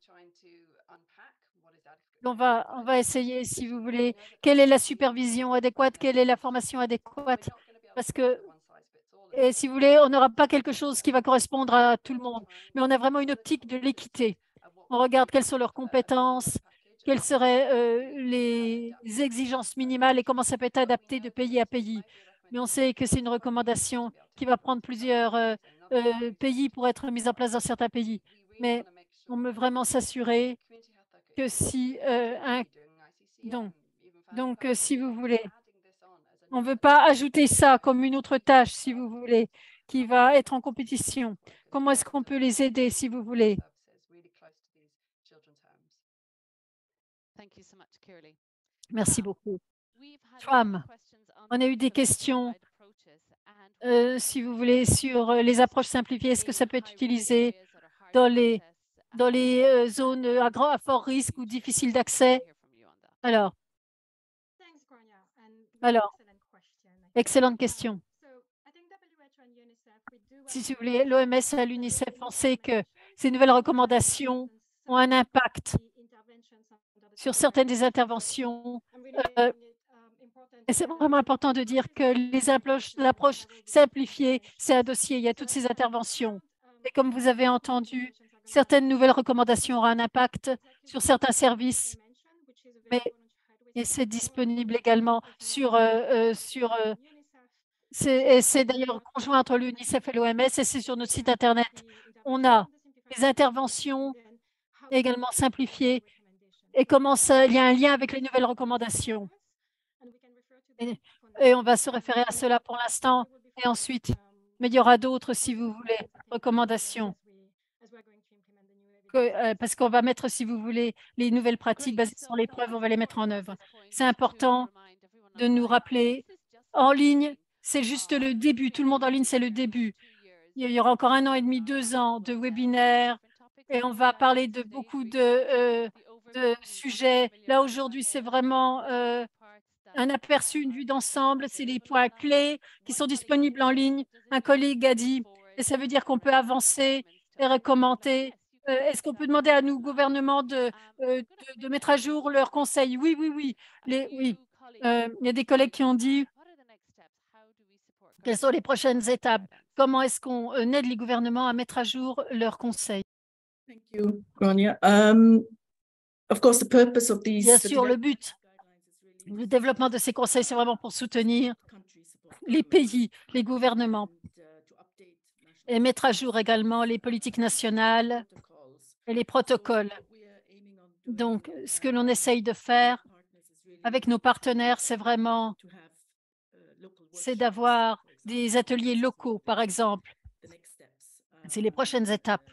On va, on va essayer, si vous voulez, quelle est la supervision adéquate, quelle est la formation adéquate, parce que, et si vous voulez, on n'aura pas quelque chose qui va correspondre à tout le monde, mais on a vraiment une optique de l'équité. On regarde quelles sont leurs compétences, quelles seraient euh, les exigences minimales et comment ça peut être adapté de pays à pays. Mais on sait que c'est une recommandation qui va prendre plusieurs euh, euh, pays pour être mise en place dans certains pays. Mais on veut vraiment s'assurer que si euh, un donc, donc euh, si vous voulez, on ne veut pas ajouter ça comme une autre tâche, si vous voulez, qui va être en compétition. Comment est-ce qu'on peut les aider, si vous voulez? Merci beaucoup. Tram, on a eu des questions, euh, si vous voulez, sur euh, les approches simplifiées. Est-ce que ça peut être utilisé dans les, dans les euh, zones à, grand, à fort risque ou difficiles d'accès? Alors, alors, excellente question. Si vous voulez, l'O M S et l'UNICEF, on sait que ces nouvelles recommandations ont un impact sur certaines des interventions. Euh, et c'est vraiment important de dire que l'approche simplifiée, c'est un dossier, il y a toutes ces interventions. Et comme vous avez entendu, certaines nouvelles recommandations auront un impact sur certains services, mais et c'est disponible également sur, euh, euh, sur euh, c'est d'ailleurs conjoint entre l'UNICEF et l'O M S et c'est sur notre site Internet. On a des interventions également simplifiées et comment ça, il y a un lien avec les nouvelles recommandations. Et, et on va se référer à cela pour l'instant et ensuite, mais il y aura d'autres, si vous voulez, recommandations. Que, euh, parce qu'on va mettre, si vous voulez, les nouvelles pratiques basées sur les preuves, on va les mettre en œuvre. C'est important de nous rappeler, en ligne, c'est juste le début. Tout le monde en ligne, c'est le début. Il y aura encore un an et demi, deux ans de webinaires et on va parler de beaucoup de, euh, de sujets. Là, aujourd'hui, c'est vraiment euh, un aperçu, une vue d'ensemble. C'est les points clés qui sont disponibles en ligne. Un collègue a dit, et ça veut dire qu'on peut avancer et recommander. Euh, Est-ce qu'on peut demander à nos gouvernements de, euh, de, de mettre à jour leurs conseils? Oui, oui, oui. Les, oui. Euh, il y a des collègues qui ont dit quelles sont les prochaines étapes. Comment est-ce qu'on euh, aide les gouvernements à mettre à jour leurs conseils? Thank you, Grania. Um, of course, the purpose of these Bien sûr, le but, le développement de ces conseils, c'est vraiment pour soutenir les pays, les gouvernements et mettre à jour également les politiques nationales et les protocoles. Donc, ce que l'on essaye de faire avec nos partenaires, c'est vraiment c'est d'avoir des ateliers locaux, par exemple. C'est les prochaines étapes.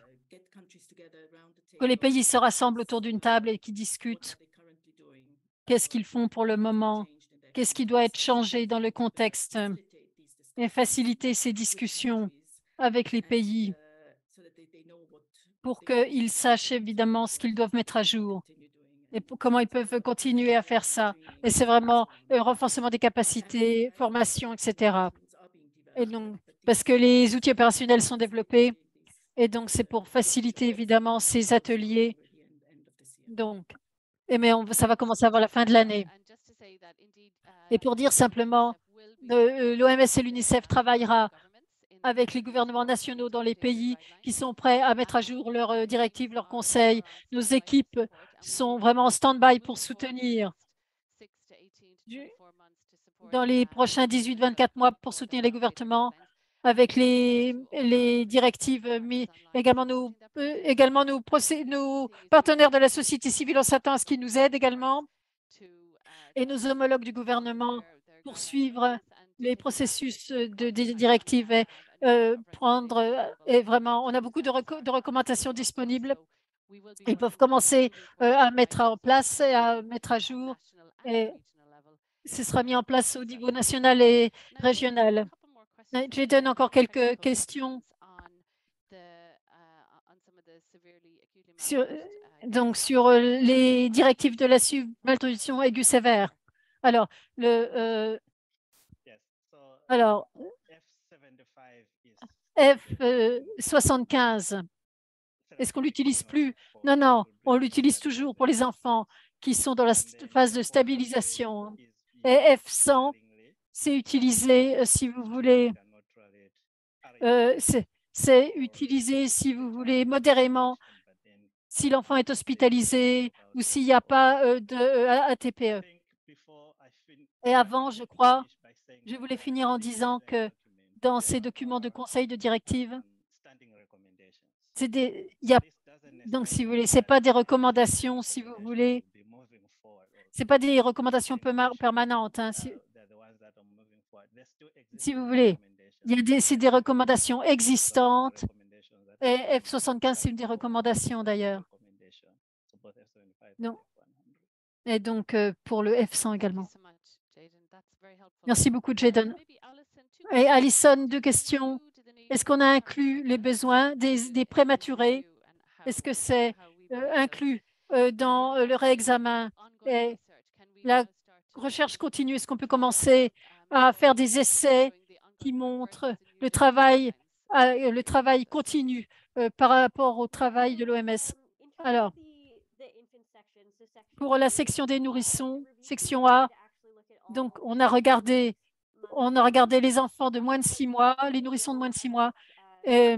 Que les pays se rassemblent autour d'une table et qui discutent qu'est-ce qu'ils font pour le moment, qu'est-ce qui doit être changé dans le contexte et faciliter ces discussions avec les pays pour qu'ils sachent évidemment ce qu'ils doivent mettre à jour et pour, comment ils peuvent continuer à faire ça. Et c'est vraiment un renforcement des capacités, formation, et cetera. Et donc, parce que les outils opérationnels sont développés et donc c'est pour faciliter évidemment ces ateliers. Donc, et mais on, ça va commencer avant la fin de l'année. Et pour dire simplement, l'O M S et l'UNICEF travaillera avec les gouvernements nationaux dans les pays qui sont prêts à mettre à jour leurs directives, leurs conseils. Nos équipes sont vraiment en stand-by pour soutenir dans les prochains dix-huit à vingt-quatre mois pour soutenir les gouvernements avec les, les directives, mais également nos, euh, également nos, procès, nos partenaires de la société civile, on s'attend à ce qu'ils nous aident également et nos homologues du gouvernement pour suivre les processus de, de directives et euh, prendre et vraiment, on a beaucoup de, reco de recommandations disponibles. Ils peuvent commencer euh, à mettre en place et à mettre à jour et ce sera mis en place au niveau national et régional. Je donne encore quelques questions sur, donc sur les directives de la malnutrition aiguë sévère. Alors, le, euh, alors F soixante-quinze, est-ce qu'on l'utilise plus? Non, non, on l'utilise toujours pour les enfants qui sont dans la phase de stabilisation. Et F cent, c'est utilisé, euh, si vous voulez, euh, c'est utilisé, si vous voulez, modérément, si l'enfant est hospitalisé ou s'il n'y a pas euh, de euh, A T P E. Et avant, je crois, je voulais finir en disant que dans ces documents de conseil de directive, c'est des, il y a, donc si vous voulez, c'est pas des recommandations, si vous voulez, c'est pas des recommandations permanentes, hein, si, si vous voulez. Il y a des, c'est des recommandations existantes et F soixante-quinze, c'est une des recommandations d'ailleurs. Non. Et donc, euh, pour le F cent également. Merci beaucoup, Jaden. Et Alison, deux questions. Est-ce qu'on a inclus les besoins des, des prématurés? Est-ce que c'est euh, inclus euh, dans euh, le réexamen? Et la recherche continue, est-ce qu'on peut commencer à faire des essais qui montrent le travail, euh, le travail continu euh, par rapport au travail de l'O M S? Alors, pour la section des nourrissons, section A, donc on a regardé, on a regardé les enfants de moins de six mois, les nourrissons de moins de six mois. Et,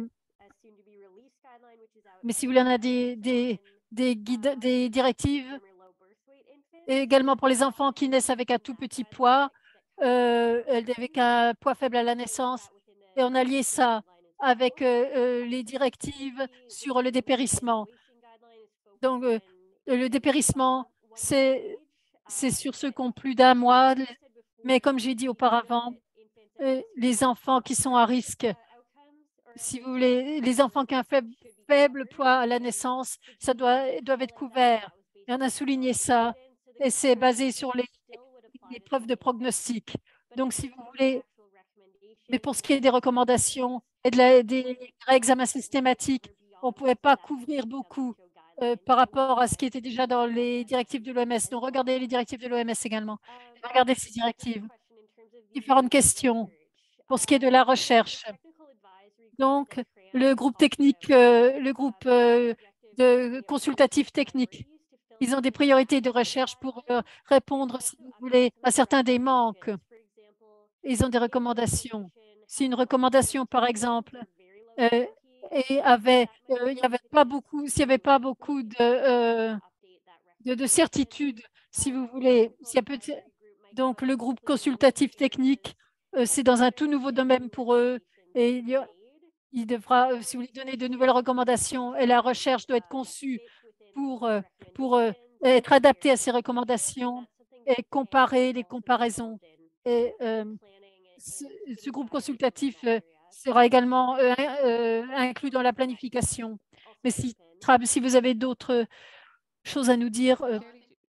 mais si vous voulez, on a des, des, des, guides, des directives, et également pour les enfants qui naissent avec un tout petit poids, euh, avec un poids faible à la naissance. Et on a lié ça avec euh, euh, les directives sur le dépérissement. Donc, euh, le dépérissement, c'est sur ceux qui ont plus d'un mois, mais comme j'ai dit auparavant, euh, les enfants qui sont à risque, si vous voulez, les enfants qui ont un faible, faible poids à la naissance, ça doit, doivent être couverts. Et on a souligné ça, et c'est basé sur les, les preuves de prognostic. Donc, si vous voulez, mais pour ce qui est des recommandations et de la, des réexamens systématiques, on ne pouvait pas couvrir beaucoup euh, par rapport à ce qui était déjà dans les directives de l'O M S. Donc, regardez les directives de l'O M S également. Regardez ces directives. Différentes questions pour ce qui est de la recherche. Donc, le groupe technique, euh, le groupe euh, de consultatif technique, ils ont des priorités de recherche pour euh, répondre, si vous voulez, à certains des manques. Ils ont des recommandations. Si une recommandation, par exemple, euh, et avait, euh, il n'y avait pas beaucoup, s'il n'y avait pas beaucoup de, euh, de, de certitude, si vous voulez, s'il y a peut donc le groupe consultatif technique, euh, c'est dans un tout nouveau domaine pour eux et il, y a, il devra, euh, si vous voulez, donner de nouvelles recommandations et la recherche doit être conçue pour, euh, pour euh, être adaptée à ces recommandations et comparer les comparaisons. Et euh, ce, ce, groupe consultatif euh, sera également euh, euh, inclus dans la planification. Mais si, si vous avez d'autres choses à nous dire, euh,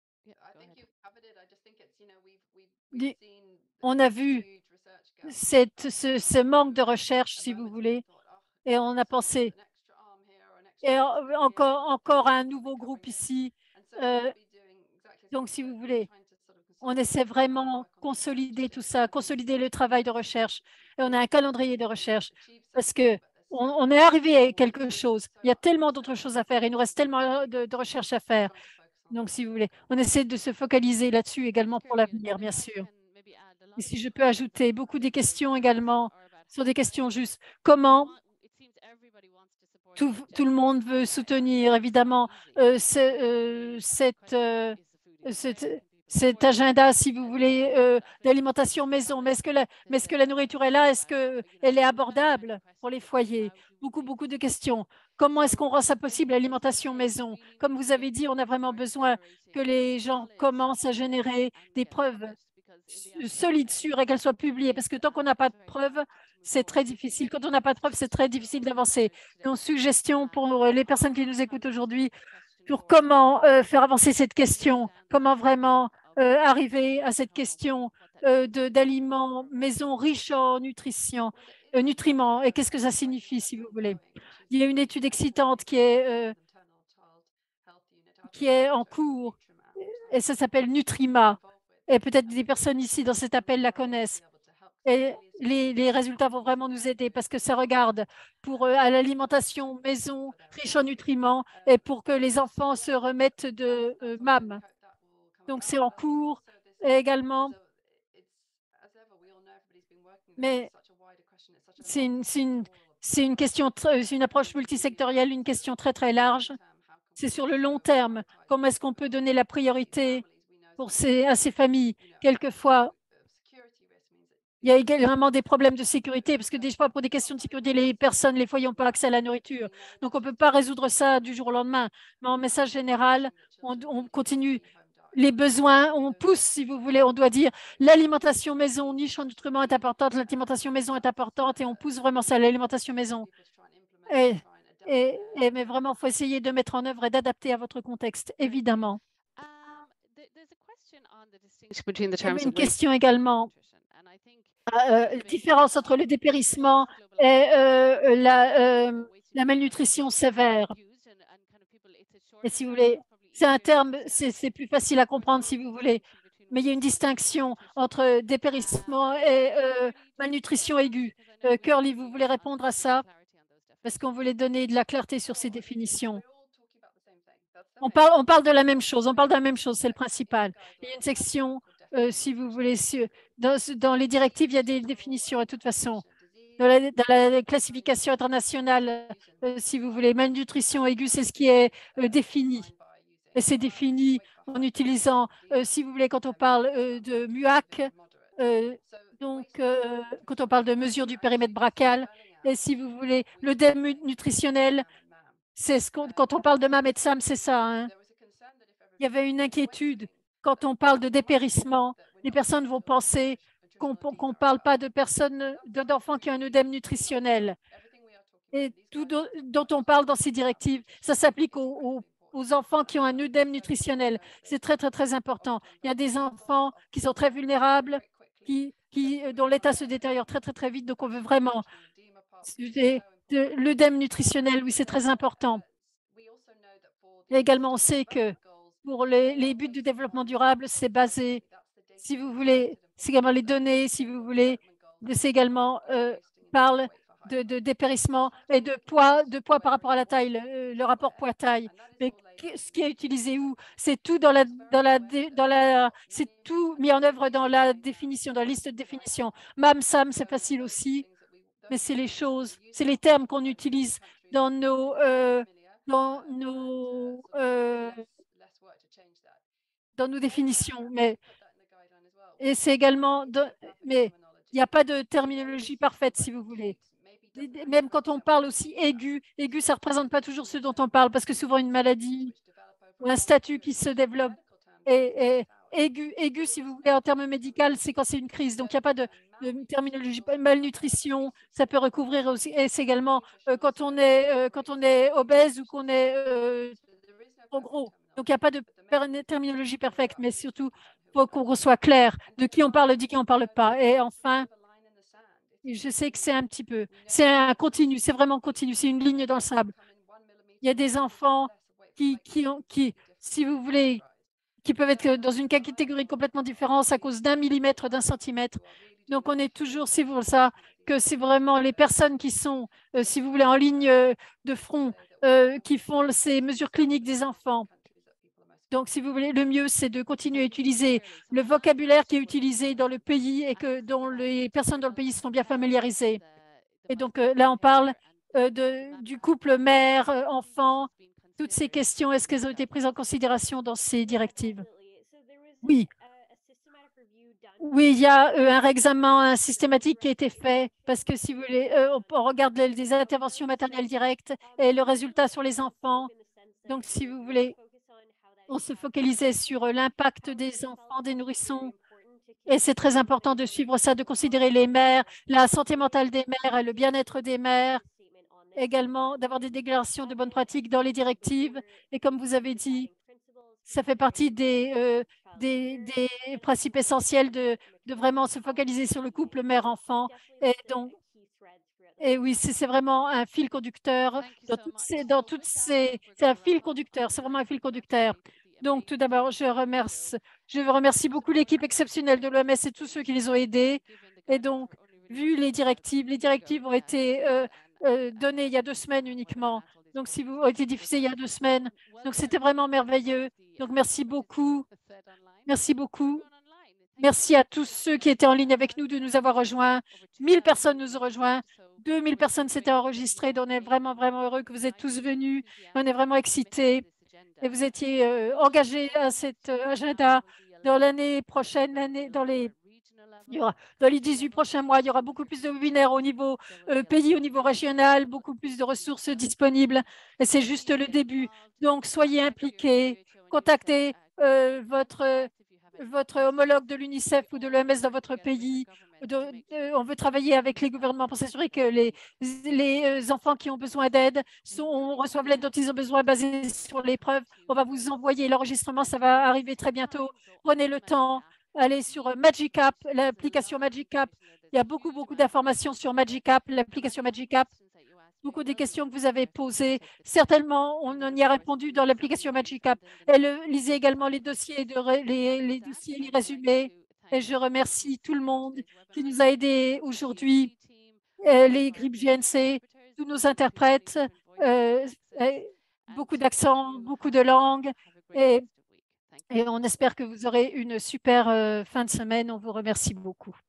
on a vu cette, ce, ce manque de recherche, si vous voulez, et on a pensé, et encore, encore un nouveau groupe ici. Euh, donc, si vous voulez, on essaie vraiment de consolider tout ça, consolider le travail de recherche. Et on a un calendrier de recherche parce que on, on est arrivé à quelque chose. Il y a tellement d'autres choses à faire. Il nous reste tellement de, de recherche à faire. Donc, si vous voulez, on essaie de se focaliser là-dessus également pour l'avenir, bien sûr. Et si je peux ajouter, beaucoup des questions également sont des questions justes. Comment tout, tout le monde veut soutenir, évidemment, euh, ce, euh, cette, euh, cette, cet agenda, si vous voulez, euh, d'alimentation maison. Mais est-ce que, la, mais est-ce que la nourriture est là? Est-ce qu'elle est abordable pour les foyers? Beaucoup, beaucoup de questions. Comment est-ce qu'on rend ça possible, l'alimentation maison? Comme vous avez dit, on a vraiment besoin que les gens commencent à générer des preuves solides, sûres et qu'elles soient publiées. Parce que tant qu'on n'a pas de preuves, c'est très difficile. Quand on n'a pas de preuves, c'est très difficile d'avancer. Donc, suggestion pour les personnes qui nous écoutent aujourd'hui, sur comment euh, faire avancer cette question, comment vraiment euh, arriver à cette question euh, d'aliments maison riches en nutrition, euh, nutriments, et qu'est-ce que ça signifie, si vous voulez. Il y a une étude excitante qui est, euh, qui est en cours, et ça s'appelle Nutrima. et peut-être des personnes ici dans cet appel la connaissent. Et les, les résultats vont vraiment nous aider parce que ça regarde pour euh, à l'alimentation maison riche en nutriments et pour que les enfants se remettent de euh, M A M. Donc, c'est en cours et également, mais c'est une, c'est une, c'est une question, tr- c'est une approche multisectorielle, une question très, très large. C'est sur le long terme. Comment est-ce qu'on peut donner la priorité pour ces, à ces familles? Quelquefois, il y a également des problèmes de sécurité, parce que des fois, pour des questions de sécurité, les personnes, les foyers n'ont pas accès à la nourriture. Donc, on ne peut pas résoudre ça du jour au lendemain. Mais en message général, on, on continue les besoins, on pousse, si vous voulez, on doit dire l'alimentation maison, niche en nutriments est importante, l'alimentation maison est importante et on pousse vraiment ça, l'alimentation maison. Et, et, et- mais vraiment, il faut essayer de mettre en œuvre et d'adapter à votre contexte, évidemment. Il y avait une question également, euh, euh, différence entre le dépérissement et euh, la, euh, la malnutrition sévère. Et si vous voulez, c'est un terme, c'est c'est plus facile à comprendre si vous voulez, mais il y a une distinction entre dépérissement et euh, malnutrition aiguë. Euh, Curly, vous voulez répondre à ça? Parce qu'on voulait donner de la clarté sur ces définitions. On parle, on parle de la même chose, on parle de la même chose, c'est le principal. Il y a une section, euh, si vous voulez, sur- dans, dans les directives, il y a des définitions de toute façon. Dans la, dans la classification internationale, euh, si vous voulez, malnutrition aiguë, c'est ce qui est euh, défini. Et c'est défini en utilisant, euh, si vous voulez, quand on parle euh, de M U A C, euh, donc euh, quand on parle de mesure du périmètre brachial, et si vous voulez, l'œdème nutritionnel, c'est ce qu'on- quand on parle de M A M et de S A M, c'est ça, hein. Il y avait une inquiétude quand on parle de dépérissement. Les personnes vont penser qu'on ne parle pas de personnes, de- d'enfants qui ont un œdème nutritionnel. Et tout do- dont on parle dans ces directives, ça s'applique aux, aux- aux enfants qui ont un œdème nutritionnel. C'est très, très, très important. Il y a des enfants qui sont très vulnérables, qui, qui, euh, dont l'état se détériore très, très, très vite. Donc, on veut vraiment c'est- de- l'œdème nutritionnel, oui, c'est très important. Et également, on sait que pour les, les buts du développement durable, c'est basé, si vous voulez, c'est également les données, si vous voulez, c'est également euh, parle de, de dépérissement et de poids, de poids par rapport à la taille, le, le rapport poids-taille. Mais ce qui est utilisé où? C'est tout dans la, dans la, dans la, c'est tout mis en œuvre dans la définition, dans la liste de définition. M A M, S A M, c'est facile aussi, mais c'est les choses, c'est les termes qu'on utilise dans nos, euh, dans nos, euh, dans nos définitions. Mais, et c'est également, de- mais il n'y a pas de terminologie parfaite, si vous voulez. Même quand on parle aussi aigu, aigu, ça ne représente pas toujours ce dont on parle, parce que souvent une maladie ou un statut qui se développe est, est aigu. Aigu, si vous voulez, en termes médicaux, c'est quand c'est une crise. Donc, il n'y a pas de, de terminologie. Malnutrition, ça peut recouvrir aussi. Et c'est également euh, quand, on est, euh, quand on est obèse ou qu'on est euh, trop gros. Donc, il n'y a pas de per- terminologie parfaite, mais surtout, il faut qu'on soit clair de qui on parle, de qui on ne parle pas. Et enfin, je sais que c'est un petit peu, c'est un continu, c'est vraiment continu, c'est une ligne dans le sable. Il y a des enfants qui, qui, ont, qui, si vous voulez, qui peuvent être dans une catégorie complètement différente à cause d'un millimètre, d'un centimètre. Donc, on est toujours, c'est pour ça que c'est vraiment les personnes qui sont, euh, si vous voulez, en ligne euh, de front, euh, qui font ces mesures cliniques des enfants. Donc, si vous voulez, le mieux, c'est de continuer à utiliser le vocabulaire qui est utilisé dans le pays et que, dont les personnes dans le pays sont bien familiarisées. Et donc, euh, là, on parle euh, de, du couple mère-enfant. Toutes ces questions, est-ce qu'elles ont été prises en considération dans ces directives? Oui, oui, il y a euh, un examen systématique qui a été fait parce que si vous voulez, euh, on, on regarde les, les interventions maternelles directes et le résultat sur les enfants. Donc, si vous voulez, on se focalisait sur euh, l'impact des enfants, des nourrissons. Et c'est très important de suivre ça, de considérer les mères, la santé mentale des mères et le bien-être des mères. Également, d'avoir des déclarations de bonnes pratiques dans les directives. Et comme vous avez dit, ça fait partie des, euh, des, des principes essentiels de, de vraiment se focaliser sur le couple mère-enfant. Et donc, et oui, c'est c'est vraiment un fil conducteur dans toutes ces, dans toutes ces, c'est un fil conducteur, c'est vraiment un fil conducteur. Donc, tout d'abord, je remercie, je remercie beaucoup l'équipe exceptionnelle de l'O M S et tous ceux qui les ont aidés. Et donc, vu les directives, les directives ont été euh, euh, données il y a deux semaines uniquement. Donc, si vous ont été diffusées il y a deux semaines. Donc, c'était vraiment merveilleux. Donc, merci beaucoup. Merci beaucoup. Merci à tous ceux qui étaient en ligne avec nous de nous avoir rejoints. mille personnes nous ont rejoints. deux mille personnes s'étaient enregistrées. Donc, on est vraiment, vraiment heureux que vous êtes tous venus. On est vraiment excités. Et vous étiez euh, engagés à cet euh, agenda. Dans l'année prochaine, l'année, dans les il y aura, dans les dix-huit prochains mois, il y aura beaucoup plus de webinaires au niveau euh, pays, au niveau régional, beaucoup plus de ressources disponibles. Et c'est juste le début. Donc, soyez impliqués, contactez euh, votre, votre homologue de l'UNICEF ou de l'O M S dans votre pays. De- de- on veut travailler avec les gouvernements pour s'assurer que les, les enfants qui ont besoin d'aide sont- reçoivent l'aide dont ils ont besoin basée sur les preuves. On va vous envoyer l'enregistrement, ça va arriver très bientôt. Prenez le temps. Allez sur Magic App, l'application Magic App. Il y a beaucoup, beaucoup d'informations sur Magic App, l'application Magic App. Beaucoup des questions que vous avez posées, certainement, on en y a répondu dans l'application Magic App. Et le, lisez également les dossiers, de, les, les dossiers, les résumés. Et je remercie tout le monde qui nous a aidés aujourd'hui, euh, les G R I P G N C, tous nos interprètes, euh, beaucoup d'accents, beaucoup de langues. Et et on espère que vous aurez une super euh, fin de semaine. On vous remercie beaucoup.